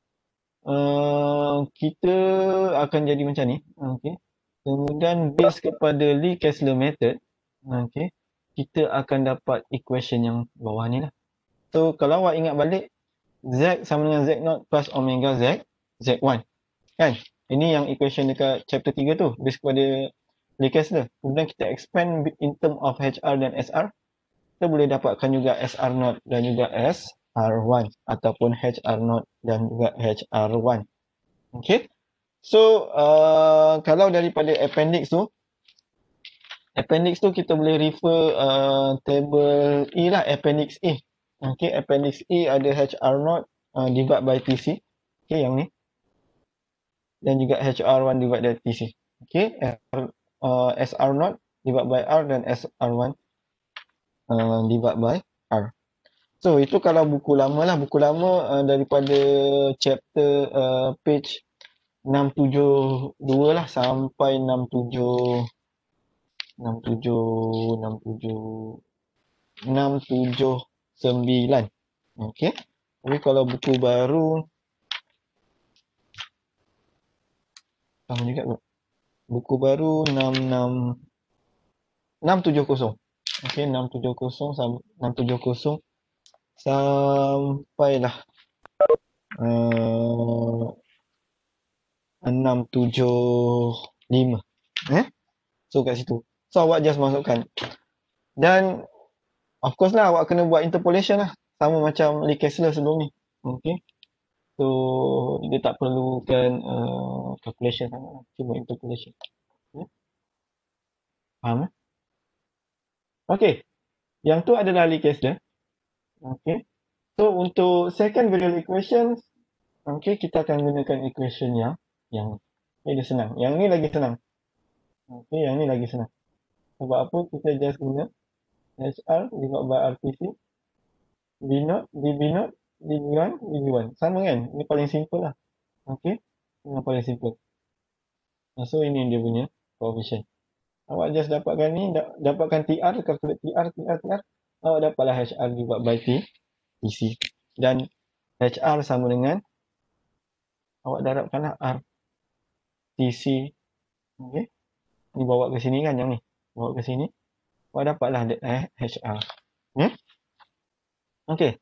Speaker 1: uh, kita akan jadi macam ni. Okay. Kemudian base kepada Lee Kessler method, okay, kita akan dapat equation yang bawah ni lah. So, kalau awak ingat balik, Z sama dengan Z naught plus omega Z, Z one. Kan? Ini yang equation dekat chapter tiga tu, base kepada Lee Kessler. Kemudian kita expand in term of H R dan S R. Kita boleh dapatkan juga S R naught dan juga S R one. Ataupun H R naught dan juga H R one. Okay? So, uh, kalau daripada appendix tu, appendix tu kita boleh refer uh, table E lah, appendix E. Okay, appendix E ada H R naught uh, divide by T C. Okay, yang ni. Dan juga H R one divide by T C. Okay, uh, S R naught divide by R dan S R one uh, divide by R. So, itu kalau buku lama lah. Buku lama uh, daripada chapter uh, page enam tujuh dua lah sampai enam tujuh enam tujuh enam tujuh enam tujuh sembilan. Okey. Tapi kalau buku baru sama juga bro. Buku baru enam enam enam tujuh kosong. Okey, enam tujuh kosong sampai enam tujuh kosong sampailah uh, enam tujuh lima. Eh? So kat situ. So awak just masukkan. Dan of course lah awak kena buat interpolation lah. Sama macam Lee Kessler sebelum ni. Okay. So dia tak perlukan uh, calculation sangat lah. Cuma interpolation. Okay. Faham eh? Okay. Yang tu adalah Lee Kessler. Okay. So untuk second variable equations, okay, kita akan gunakan equation yang yang ni dia senang. Yang ni lagi senang. Okay, yang ni lagi senang. Sebab apa? Kita just guna H R divided by R T C, B naught, D B naught, D B one, D B one. Sama kan? Ini paling simple lah. Okay. Ini yang paling simple. So, ini dia punya coefficient. Awak just dapatkan ni, dapatkan T R, calculate T R, T R, T R. Awak dapatlah H R divided by T, T C. Dan H R sama dengan, awak darabkanlah R, T C. Okay. Ni bawa ke sini kan yang ni. Bawa ke sini. Awak dapatlah eh, H R. Hmm? Okay.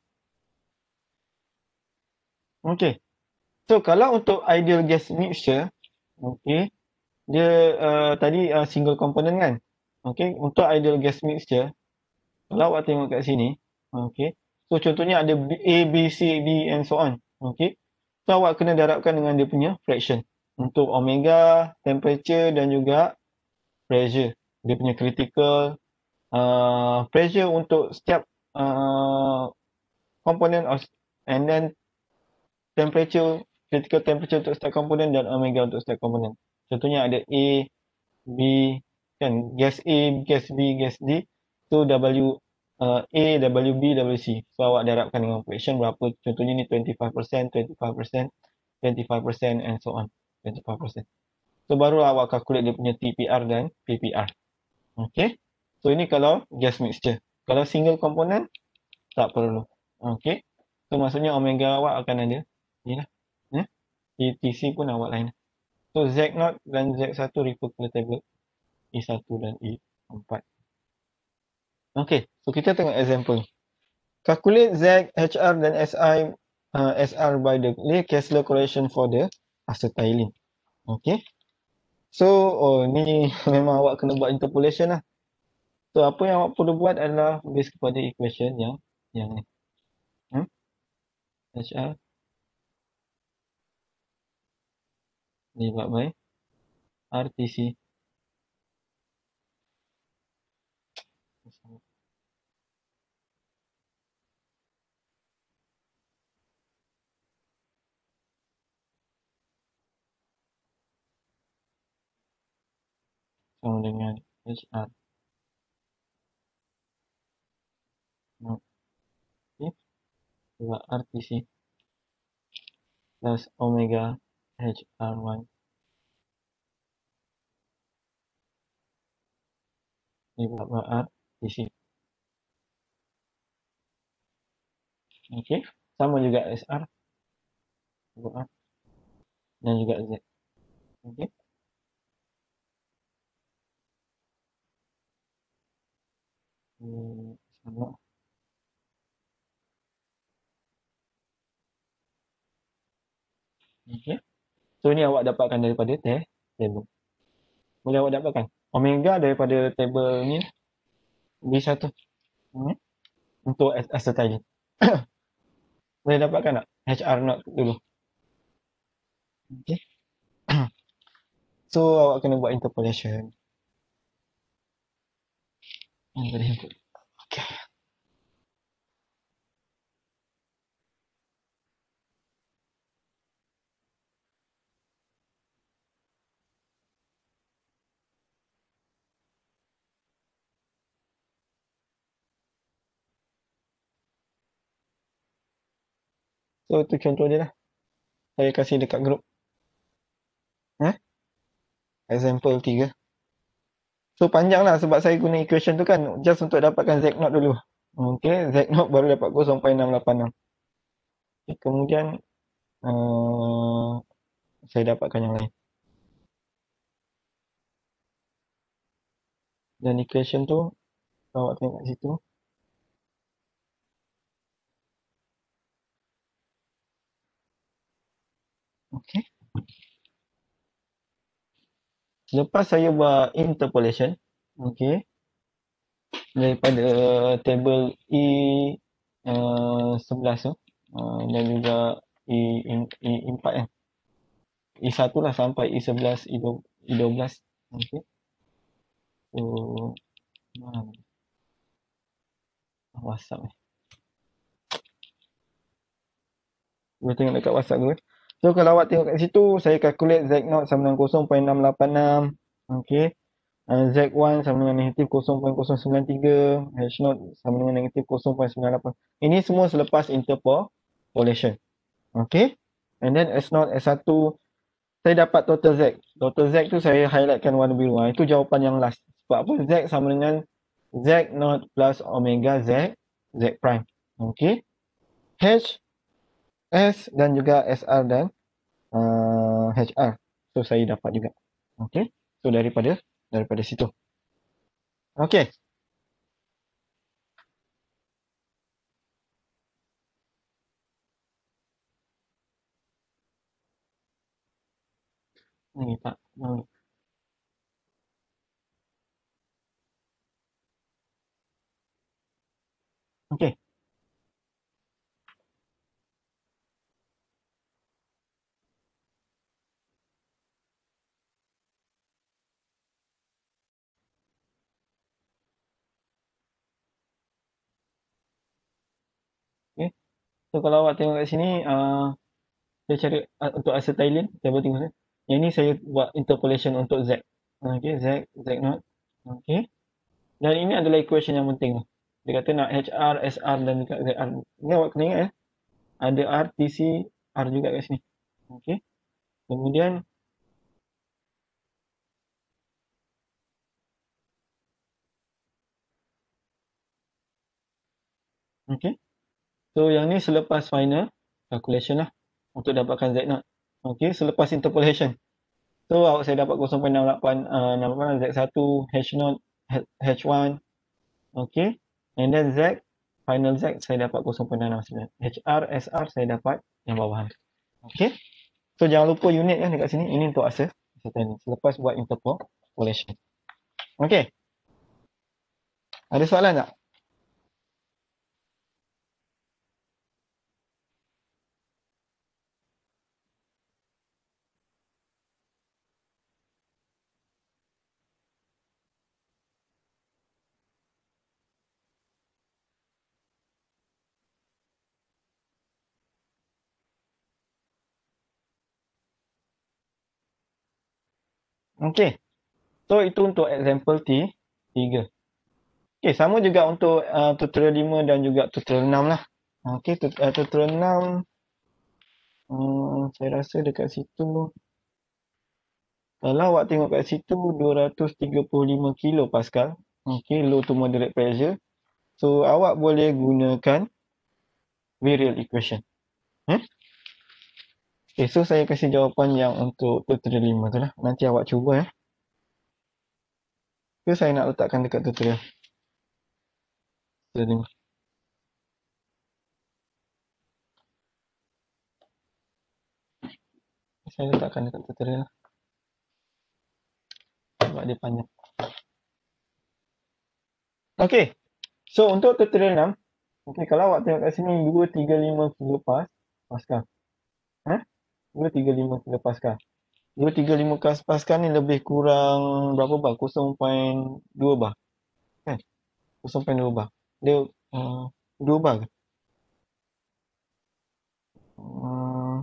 Speaker 1: Okay. So, kalau untuk ideal gas mixture, okay, dia uh, tadi uh, single component kan? Okay, untuk ideal gas mixture, kalau awak tengok kat sini, okay, so contohnya ada A, B, C, D and so on. Okay, so awak kena darabkan dengan dia punya fraction. Untuk omega, temperature dan juga pressure. Dia punya critical uh, pressure untuk setiap uh, komponen and then temperature, critical temperature untuk setiap komponen dan omega untuk setiap komponen. Contohnya ada A, B, kan, gas A, gas B, gas D. So W uh, A, W B, W C. So awak darabkan dengan fraction berapa. Contohnya ni twenty-five percent, twenty-five percent, twenty-five percent and so on. twenty-five percent. So baru awak calculate dia punya T P R dan P P R. Okay. So ini kalau gas mixture. Kalau single component, tak perlu. Okay. So maksudnya omega awak akan ada. Ni lah. Eh? T C pun awak lain. So Z naught dan Z one refer ke table E one dan E four. Okay, so kita tengok example. Calculate Z, H R dan S I uh, S R by the Kessler correlation for the acetylene. Okay. So, oh ni memang awak kena buat interpolation lah. So, apa yang awak perlu buat adalah base kepada equation yang yang ni. Hmm? H R divided by R T C sama dengan H R. Okay. Divided R T C plus omega H R one divided by R T C. Okay. Sama juga S R dan juga Z. Okay. Hmm, sama. Okay. So ni awak dapatkan daripada te table. Boleh awak dapatkan omega daripada table ni B satu. Hmm? Untuk acetylene. Boleh dapatkan tak H R naught dulu. Okay. So awak kena buat interpolation. Yang tadi input. Okay. So tu contoh dia lah. Saya kasih dekat grup. Eh? Example tiga. So panjang lah sebab saya guna equation tu kan just untuk dapatkan Z naught dulu. Okay, Z naught baru dapat kosong perpuluhan enam lapan enam. Okay, kemudian uh, saya dapatkan yang lain. Dan equation tu awak tengok kat situ. Okay. Lepas saya buat interpolation, okay, daripada table E uh, sebelas tu uh, dan juga E, E, E empat kan. E satu lah sampai E sebelas, E dua belas. Okay. So, mana? WhatsApp ni. Kita tengok dekat WhatsApp dulu. So, kalau awak tengok kat situ, saya calculate Z naught sama dengan kosong perpuluhan enam lapan enam. Okay. Uh, Z one sama dengan negatif kosong perpuluhan kosong sembilan tiga. H naught sama dengan negatif kosong perpuluhan sembilan lapan. Ini semua selepas interpolation. Okay. And then S naught, S satu. Saya dapat total Z. Total Z tu saya highlightkan warna biru. Ha, itu jawapan yang last. Sebab apa? Z sama dengan Z naught plus omega Z, Z prime. Okay. H, S dan juga S R dan uh, H R. So saya dapat juga. Okay. So daripada daripada situ. Okay. Ni tak mau. Okay. Okay. So kalau awak tengok kat sini, uh, saya cari uh, untuk acetylene, table tengok saya. Yang ni saya buat interpolation untuk Z. Okay, Z, Z naught. Okay. Dan ini adalah equation yang penting. Dia kata nak H R, S R dan juga Z R. Ini awak kena ingat eh. Ada R, T C, R juga kat sini. Okay. Kemudian okay. So yang ni selepas final calculation lah untuk dapatkan Z naught. Okay, selepas interpolation. So awak saya dapat kosong perpuluhan enam lapan enam Z satu, H naught, H one. Okay. And then Z final Z saya dapat kosong perpuluhan enam sembilan. H R, S R saya dapat yang bawahan. Okey. So jangan lupa unit kan dekat sini. Ini untuk asal. Selepas buat interpolation. Okey. Ada soalan tak? Okey. So itu untuk example T tiga. Okey, sama juga untuk uh, tutorial lima dan juga tutorial enam lah. Okey, tut- uh, tutorial enam hmm, saya rasa dekat situ kalau awak tengok kat situ dua ratus tiga puluh lima kilopascal. Okey, low to moderate pressure. So awak boleh gunakan virial equation. Hmm? Okay, so saya kasih jawapan yang untuk tutorial lima tu lah. Nanti awak cuba ya. Ke saya nak letakkan dekat tutorial. Tutorial lima. Saya letakkan dekat tutorial lah. Sebab dia panjang. Okay. So untuk tutorial enam. Okay, kalau awak tengok kat sini dua ratus tiga puluh lima kilopascal. Ha? dua ratus tiga puluh lima kilopascal. dua ratus tiga puluh lima kilopascal ni lebih kurang berapa bar? kosong perpuluhan dua bar. Kan? kosong perpuluhan dua bar. Dia uh, dua bar ke? Uh,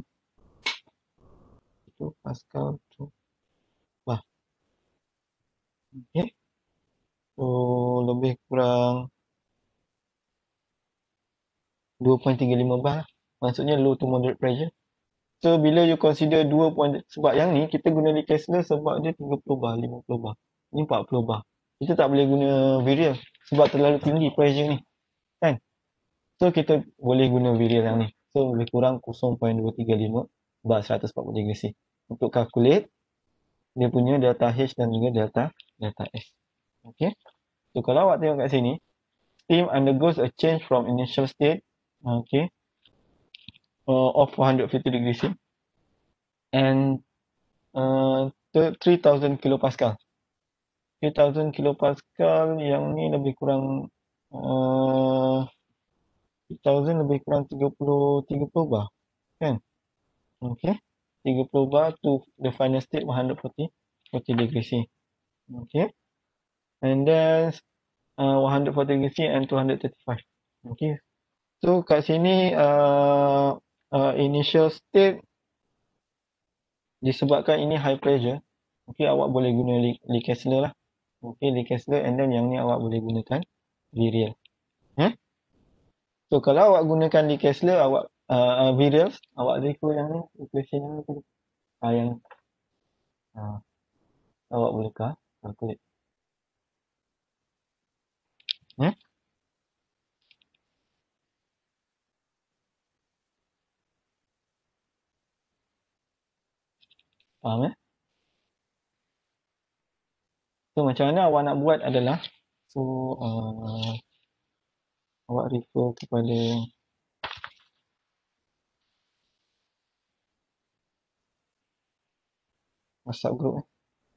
Speaker 1: itu pascal tu bar. Okay. So lebih kurang dua perpuluhan tiga lima bar lah. Maksudnya low to moderate pressure. So bila you consider dua point, sebab yang ni kita guna Lee Kessler sebab dia tiga puluh bar, lima puluh bar. Ni empat puluh bar. Kita tak boleh guna virial sebab terlalu tinggi pressure ni. Kan? So kita boleh guna virial yang ni. So lebih kurang kosong perpuluhan dua tiga lima bar seratus empat puluh tiga C. Untuk calculate dia punya delta H dan juga delta delta S. Okay. So kalau awak tengok kat sini, steam undergoes a change from initial state, okay, uh, of four hundred fifty degrees C and uh, three thousand kilopascal. three thousand kilopascal yang ni lebih kurang uh, three thousand lebih kurang tiga puluh tiga puluh bar. Kan? Okay. tiga puluh bar to the final state one hundred forty degrees C. Okay. And then uh, one hundred forty degrees C and two hundred thirty-five. Okay. So kat sini uh, uh, initial state disebabkan ini high pressure. Okay, awak boleh guna Lee, Lee Kessler lah. Okay, Lee Kessler and then yang ni awak boleh gunakan virial. Eh? So kalau awak gunakan Lee Kessler, awak uh, uh, virial, awak refer yang ni, equation yang ni. Ah, yang uh, awak boleh kah calculate. Eh? Faham eh? So macam mana awak nak buat adalah, so uh, awak refer kepada WhatsApp group eh.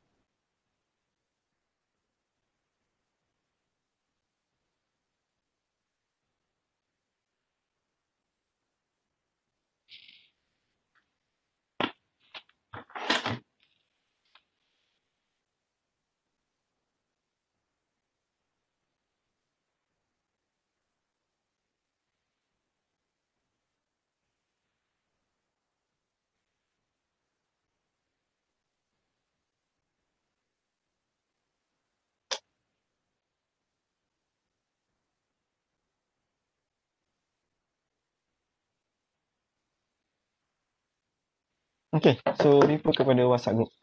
Speaker 1: Okay, so refer kepada WhatsApp group.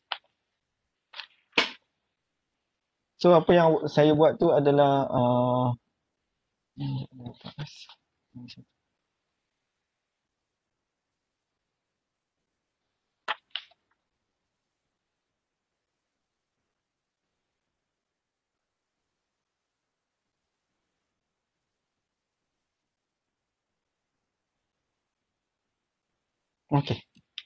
Speaker 1: So apa yang saya buat tu adalah uh, Okey.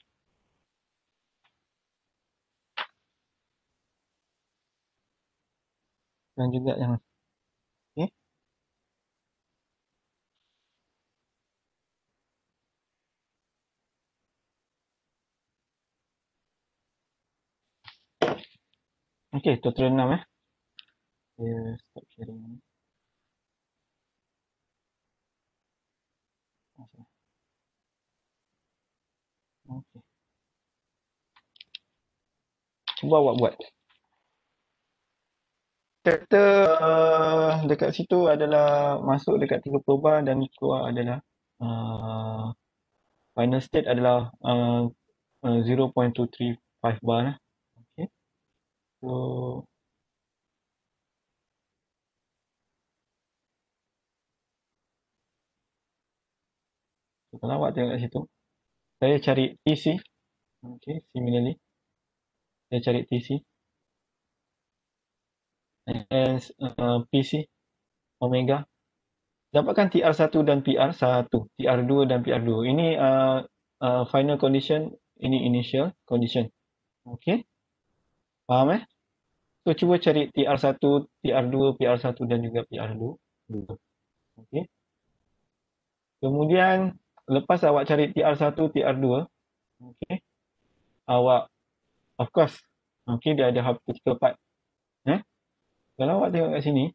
Speaker 1: Dan juga yang okey. Okey, tutorial enam eh. Saya stop sharing ni. Okey. Cuba awak buat. Karakter uh, dekat situ adalah masuk dekat tiga puluh bar dan keluar adalah uh, final state adalah uh, uh, zero point two three five bar lah. Okey. So So, kalau awak tengok kat situ, saya cari T C. Okay, similarly, saya cari T C. And uh, P C, Omega. Dapatkan T R satu dan P R satu, T R dua dan P R dua. Ini uh, uh, final condition, ini initial condition. Okay, faham eh? So, cuba cari T R satu, T R dua, P R satu dan juga P R dua. Okay. Kemudian, lepas awak cari T R satu, T R dua, okay, awak, of course, okay, dia ada hypothetical part. Eh? Kalau awak tengok kat sini,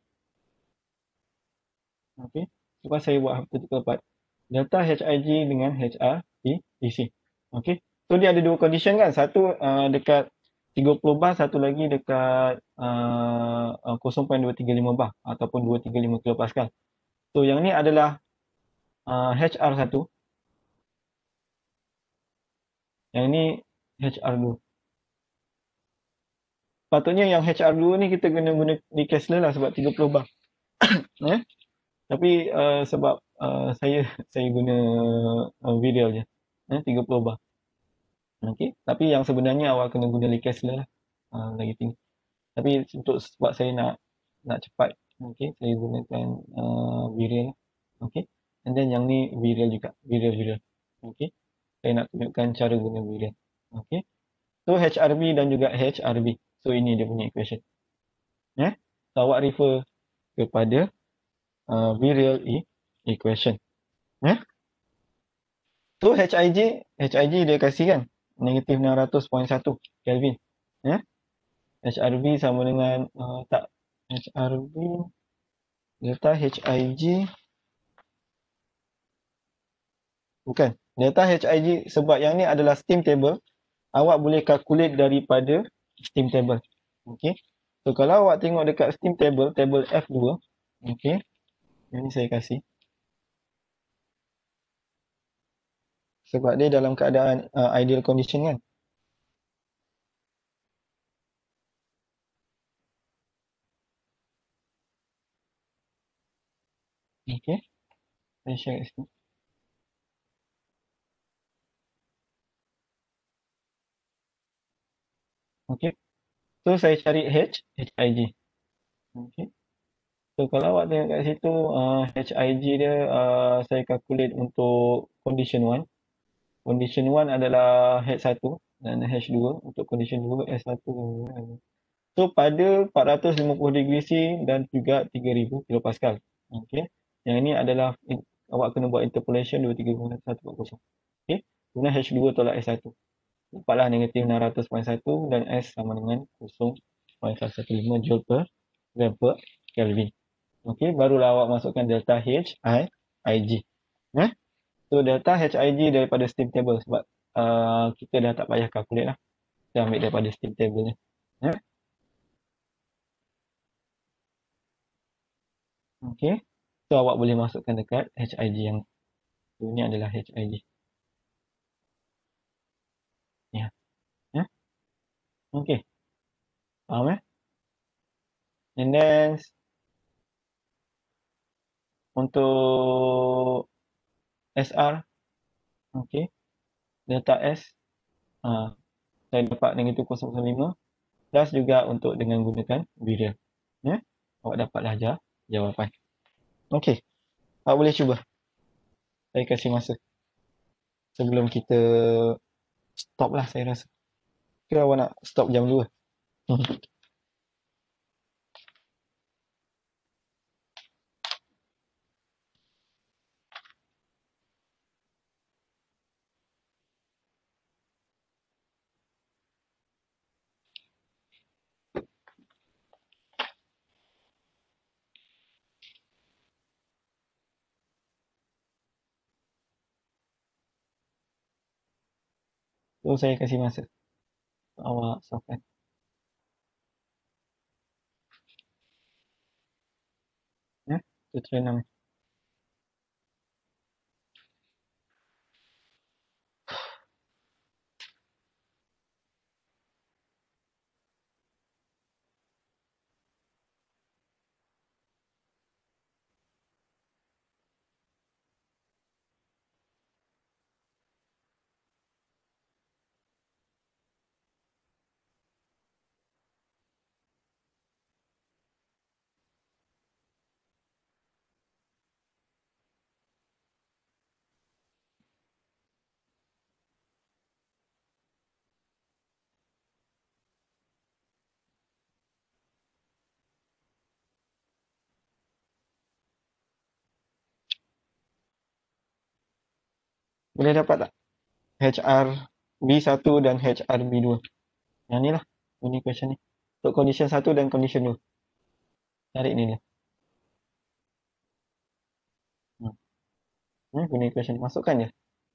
Speaker 1: okay, lepas saya buat hypothetical part, delta H I G dengan H R T C. Okay, so dia ada dua condition kan, satu uh, dekat tiga puluh bar, satu lagi dekat uh, uh, zero point dua tiga lima bar ataupun dua tiga lima kilopascal. So yang ni adalah uh, H R satu, yang ni H R dua. Patutnya yang H R dua ni kita kena guna di Kessler lah sebab tiga puluh bar. eh? Tapi uh, sebab uh, saya saya guna uh, Virial je, eh, tiga puluh bar. Okey, tapi yang sebenarnya awak kena guna Lee Kessler lah, uh, lagi tinggi. Tapi untuk sebab saya nak nak cepat, okey, saya gunakan uh, Virial. Okey, and then yang ni Virial juga, Virial Virial. Okey, saya nak tunjukkan cara guna Virial. Okey, so H R B dan juga H R B. So ini dia punya equation. Eh, so awak refer kepada uh, Virial e equation. Eh? So H I G, H I G dia kasih kan negatif enam ratus perpuluhan satu Kelvin. Eh? H R B sama dengan uh, tak H R B delta H I G bukan delta H I G sebab yang ni adalah steam table, awak boleh calculate daripada steam table. Okey. So kalau awak tengok dekat steam table, table F dua, okey. Ini saya kasih. Sebab dia dalam keadaan uh, ideal condition kan. Okey. Saya share kat sini. Okey. So saya cari H, H I G. Okey. So kalau awak tengok kat situ uh, H I G dia uh, saya calculate untuk condition one. Condition one adalah H satu dan H dua. Untuk condition dua S satu. So pada empat ratus lima puluh degree C dan juga tiga ribu kilopascal. Okey. Yang ini adalah awak kena buat interpolation dua tiga lima satu empat kosong. Okey. Kemudian H dua tolak S satu. Dapatlah negatif enam ratus perpuluhan satu dan S sama dengan kosong perpuluhan seratus lima joule per gram per Kelvin. Okey, barulah awak masukkan delta H I G. Eh? So delta H I G daripada steam table sebab uh, kita dah tak payah calculate lah. Kita ambil daripada steam table ni. Eh? Okey. So awak boleh masukkan dekat H I G yang so, ni adalah H I G. Ya. Eh? Okey. Faham eh? And then untuk S R, okey, delta S, uh, saya dapat negatif kosong kosong lima, plus juga untuk dengan gunakan Virial. Ya, awak dapatlah aja jawapan. Okey, awak boleh cuba. Saya kasih masa. sebelum kita stop lah saya rasa. Ke awak nak stop jam dua? So saya kasih masa awak stopkan. Ya, tutorial enam. Boleh dapat tak H R B satu dan H R B dua? Yang ni lah, ini question ni. Untuk condition satu dan condition dua. Cari ni dia. Hmm. Ni guna question, masukkan je.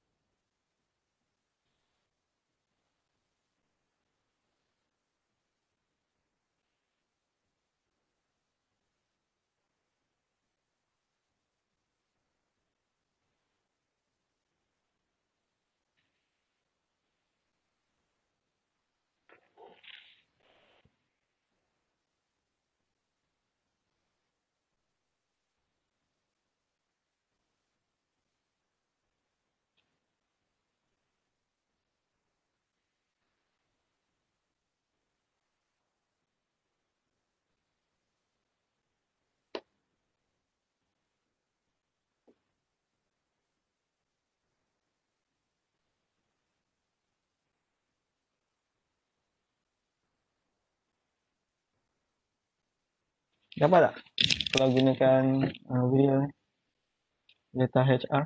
Speaker 1: Dapat tak? Kalau gunakan uh, video ni, data H R.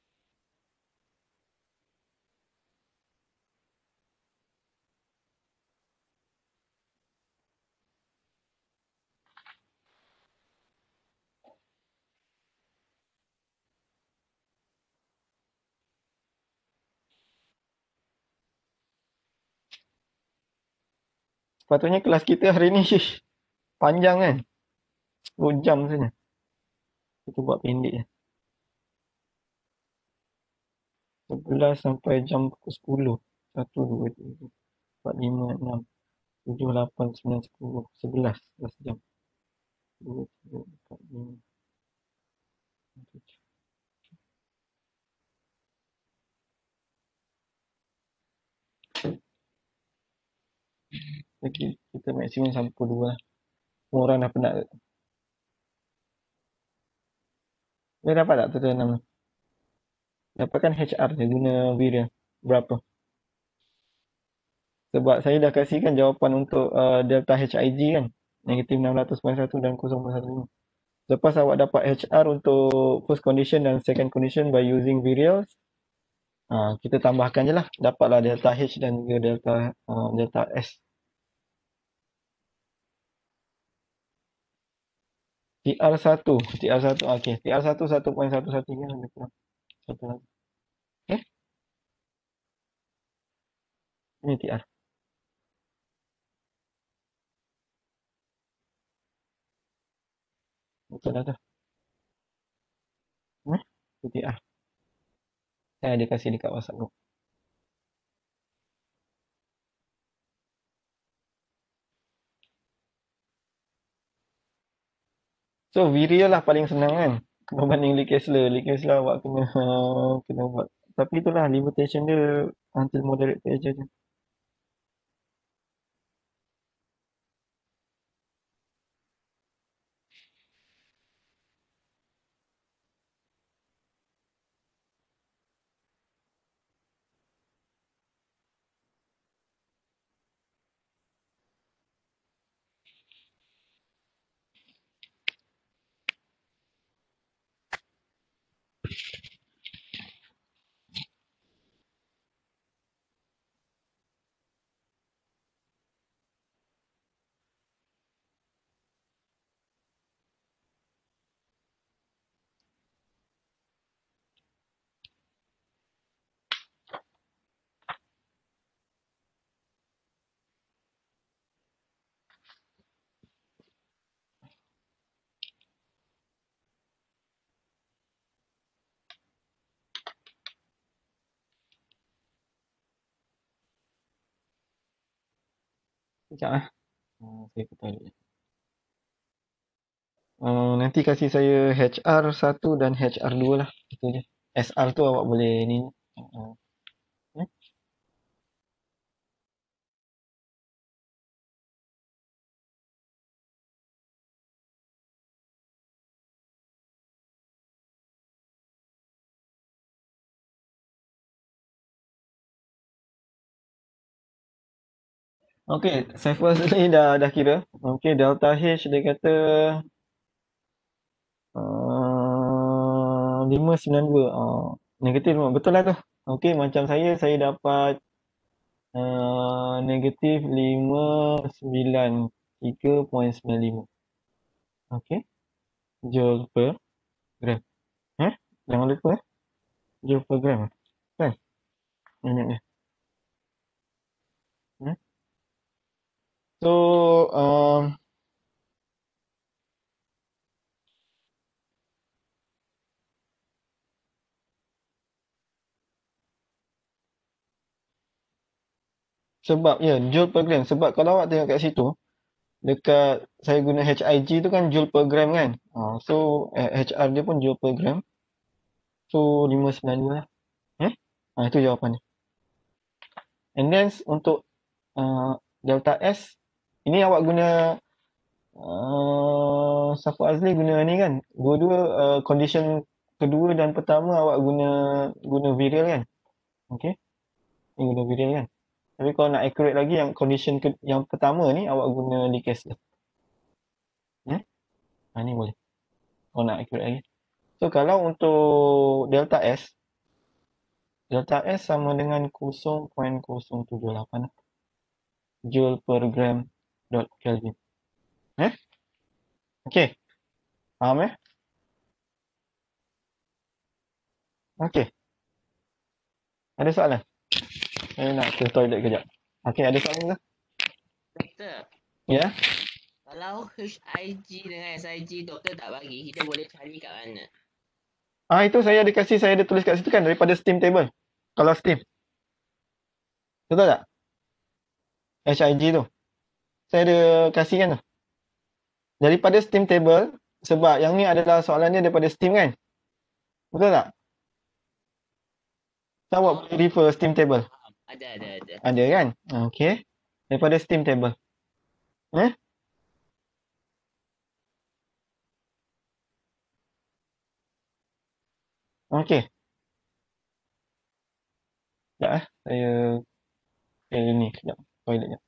Speaker 1: Sepatutnya kelas kita hari ni panjang kan? sepuluh jam saja. Kita buat pendek je. sebelas sampai jam sepuluh. satu, dua, tiga, empat, lima, enam, tujuh, lapan, sembilan, sepuluh, sebelas. sebelas jam. dua, tiga, empat, lima, tujuh. Lagi kita maksimum sampai pukul dua lah. Semua orang dah penat. Dia dapat tak tutorial enam? Dapatkan H R je guna Viria. Berapa? Sebab saya dah kasihkan jawapan untuk uh, delta H I G kan. Negatif enam ratus perpuluhan satu dan kosong perpuluhan satu lima. Lepas awak dapat H R untuk first condition dan second condition by using Virials, uh, kita tambahkan je lah. Dapatlah delta H dan juga delta uh, delta S. T R satu. T R satu. Okay. T R satu satu perpuluhan satu satu tiga. Lebih kurang. Satu lagi. Okay. Ini T R. Betul dah tu. Hmm? Itu T R. Saya ada kasih dekat WhatsApp group. So Viria lah paling senang kan berbanding Lee Kessler. Lee Kessler awak kena kena buat. Tapi itulah limitation dia until moderate pressure je. Sekejap eh. Uh, saya ke toilet. Uh, nanti kasih saya H R satu dan H R dua lah. Itu je. S R tu awak boleh ni. Uh, eh? Okey, Saiful ni dah dah kira. Okey, delta H dia kata uh, lima sembilan dua. Uh, negatif memang betul lah tu. Okey, macam saya saya dapat uh, negatif lima sembilan tiga perpuluhan sembilan lima. Okey, joule per gram. Eh? Jangan lupa eh. Joule per gram. Kan? Minit dia. Hmm? So, um, sebab ya, joule per gram. Sebab kalau awak tengok kat situ, dekat saya guna H I G tu kan joule per gram kan. Uh, so, eh, H R dia pun joule per gram. So, lima sembilan dua lah. Eh? Ah, itu jawapan dia. And then untuk uh, delta S, ini awak guna uh, Safu Azli guna ni kan. Dua-dua uh, condition kedua dan pertama awak guna guna virial kan. Okey. Ini guna virial kan. Tapi kalau nak accurate lagi yang condition ke, yang pertama ni awak guna Leakes je. Eh? Ha, ni boleh. Kalau nak accurate lagi. So kalau untuk delta S, delta S sama dengan kosong perpuluhan kosong tujuh lapan joule per gram dot Kelvin. Eh? Okey. Faham eh? Okey. Ada soalan? Saya nak ke toilet kejap. Okey, ada soalan ke?
Speaker 2: Doktor,
Speaker 1: Ya?
Speaker 2: kalau H I G dengan S I G doktor tak bagi, kita boleh cari kat mana?
Speaker 1: Ah, itu saya ada kasih, saya ada tulis kat situ kan daripada steam table. Kalau steam. Betul tak? H I G tu. Saya ada kasih kan tu. Daripada steam table, sebab yang ni adalah soalannya daripada steam kan? Betul tak? So, awak boleh refer steam table.
Speaker 2: Ada, ada, ada.
Speaker 1: Ada kan? Okey. Daripada steam table. Eh? Okey. Sekejap eh. Saya saya ni sekejap. Toilet sekejap.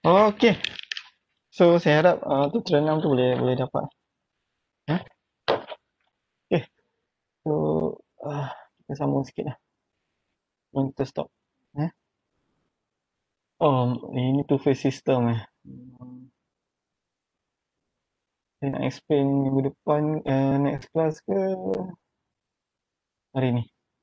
Speaker 1: Okay. So saya harap uh, tutorial enam tu boleh boleh dapat. Huh? Okay. So uh, kita sambung sikit lah. Jangan kita stop. Eh? Oh, ini two phase system eh. Hmm. Saya nak explain minggu depan uh, next class ke hari ni?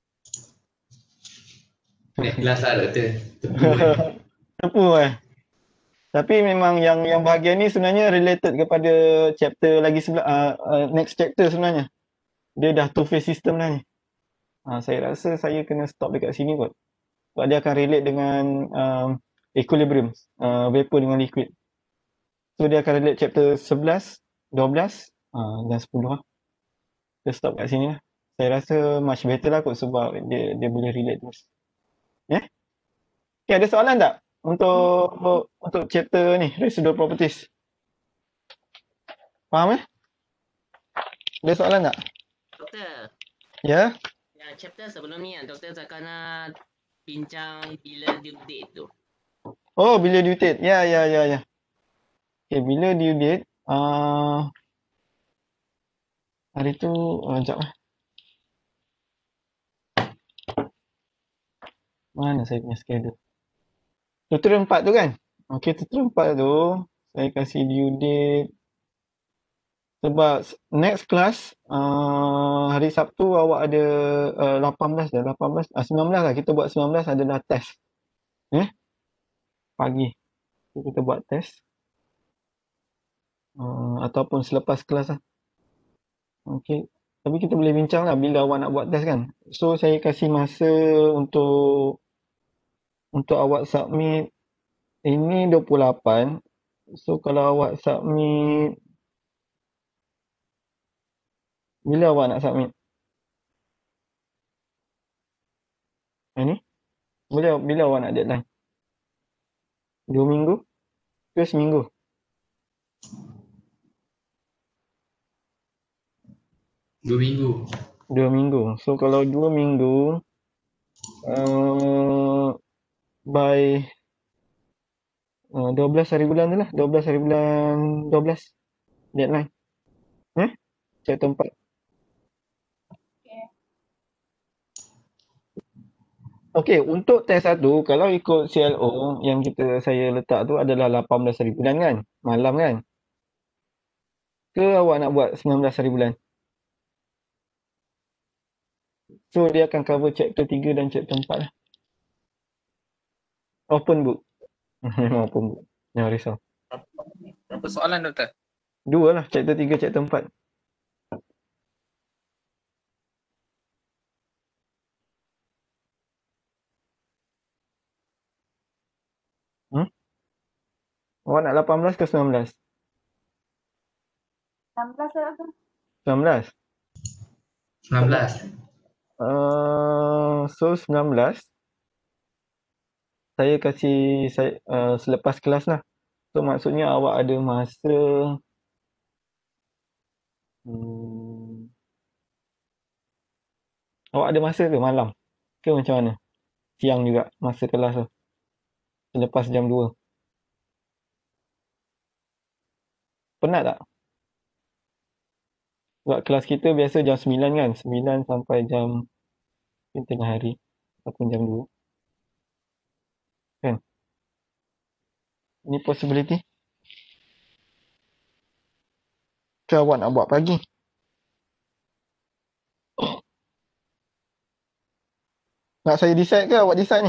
Speaker 3: Naik kelas lah doktor. Tepu kan.
Speaker 1: Tepu eh. Tapi memang yang yang bahagian ni sebenarnya related kepada chapter lagi sebelah uh, uh, next chapter sebenarnya. Dia dah two phase system dah ni. Uh, saya rasa saya kena stop dekat sini kot. Sebab dia akan relate dengan um, equilibrium, uh, vapor dengan liquid. So dia akan relate chapter eleven, twelve uh, dan ten lah. Kita stop kat sini lah. Saya rasa much better lah kot sebab dia dia boleh relate terus. Ya? Yeah? Okay, ada soalan tak? Untuk untuk chapter ni, residual properties. Faham eh? Ada soalan tak?
Speaker 2: Doktor,
Speaker 1: Ya?
Speaker 2: yang chapter sebelum ni yang doktor cakap nak bincang bila due date tu.
Speaker 1: Oh, bila due date. Ya, ya, ya, ya. Okay, bila due date, uh, hari tu, uh, sekejap lah. Mana saya punya schedule? Tutorial empat tu kan? Okay, tutorial empat tu, saya kasih due date. Sebab next class, uh, hari Sabtu awak ada uh, lapan belas dah, lapan belas, uh, sembilan belas lah. Kita buat sembilan belas adalah test. Eh? Pagi. So, kita buat test. Uh, ataupun selepas kelas lah. Okay. Tapi kita boleh bincang lah bila awak nak buat test kan. So, saya kasih masa untuk untuk awak submit ini dua puluh lapan. So, kalau awak submit, bila awak nak submit? Ini? Bila, bila awak nak deadline? Dua minggu? Ke seminggu?
Speaker 3: Dua minggu.
Speaker 1: Dua minggu. So, kalau dua minggu, uh, by uh, dua belas hari bulan tu lah. dua belas hari bulan dua belas. Deadline. Eh? Chapter empat. Okey, untuk test satu, kalau ikut C L O yang kita saya letak tu adalah lapan belas hari bulan kan? Malam kan? Ke awak nak buat sembilan belas hari bulan? So, dia akan cover chapter tiga dan chapter empat lah. Open book. Memang open book. Jangan risau.
Speaker 4: Berapa soalan doktor?
Speaker 1: Dua lah, chapter tiga, chapter empat. Hmm? Awak nak lapan belas ke sembilan belas?
Speaker 5: enam belas lah tu.
Speaker 1: sembilan belas?
Speaker 3: sembilan belas.
Speaker 1: Uh, so, sembilan belas. Saya kasih saya, uh, selepas kelas lah. So, maksudnya awak ada masa hmm, awak ada masa ke malam? Ke macam mana? Siang juga masa kelas tu. Selepas jam dua. Penat tak? Sebab kelas kita biasa jam sembilan kan? sembilan sampai jam tengah hari. Ataupun jam dua. Kan? Ini possibility. Ke awak nak buat pagi? Nak saya decide ke awak decide ni?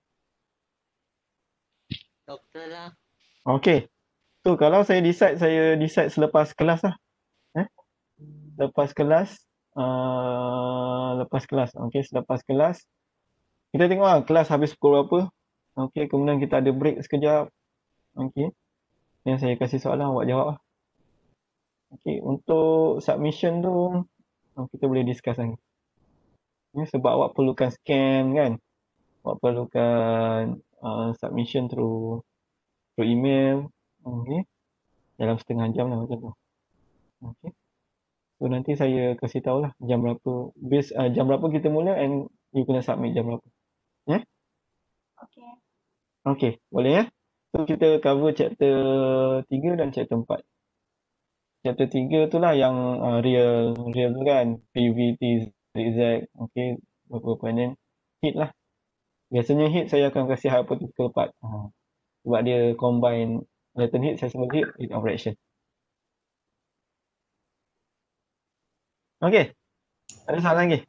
Speaker 2: Doktor lah.
Speaker 1: Okay. So, kalau saya decide, saya decide selepas kelas lah. Eh? Lepas kelas. Uh, lepas kelas. Okay, selepas kelas. Kita tengok lah kelas habis pukul berapa. Okay, kemudian kita ada break sekejap. Okay. Yang saya kasih soalan, awak jawab lah. Okay, untuk submission tu, kita boleh discuss lagi. Ya, sebab awak perlukan scan kan. Awak perlukan uh, submission through through email. Okay. Dalam setengah jam lah macam tu. Okay. So nanti saya kasih tahu lah jam berapa. Base, uh, jam berapa kita mula and you kena submit jam berapa. Ya? Yeah?
Speaker 5: Okay.
Speaker 1: Okay. Boleh ya? So kita cover chapter tiga dan chapter empat. Chapter tiga tu lah yang uh, real real tu kan, P U V T, zigzag, okey, beberapa and then hit lah. Biasanya hit saya akan kasih hypothetical part. Uh, sebab dia combine latent hit, sensible hit, hit of reaction. Okey. Ada soalan lagi?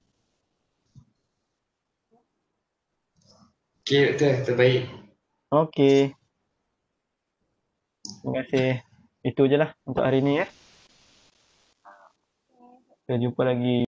Speaker 3: Okey doktor, terbaik.
Speaker 1: Okey. Terima kasih. Itu je lah untuk hari ni ya. Kita jumpa lagi.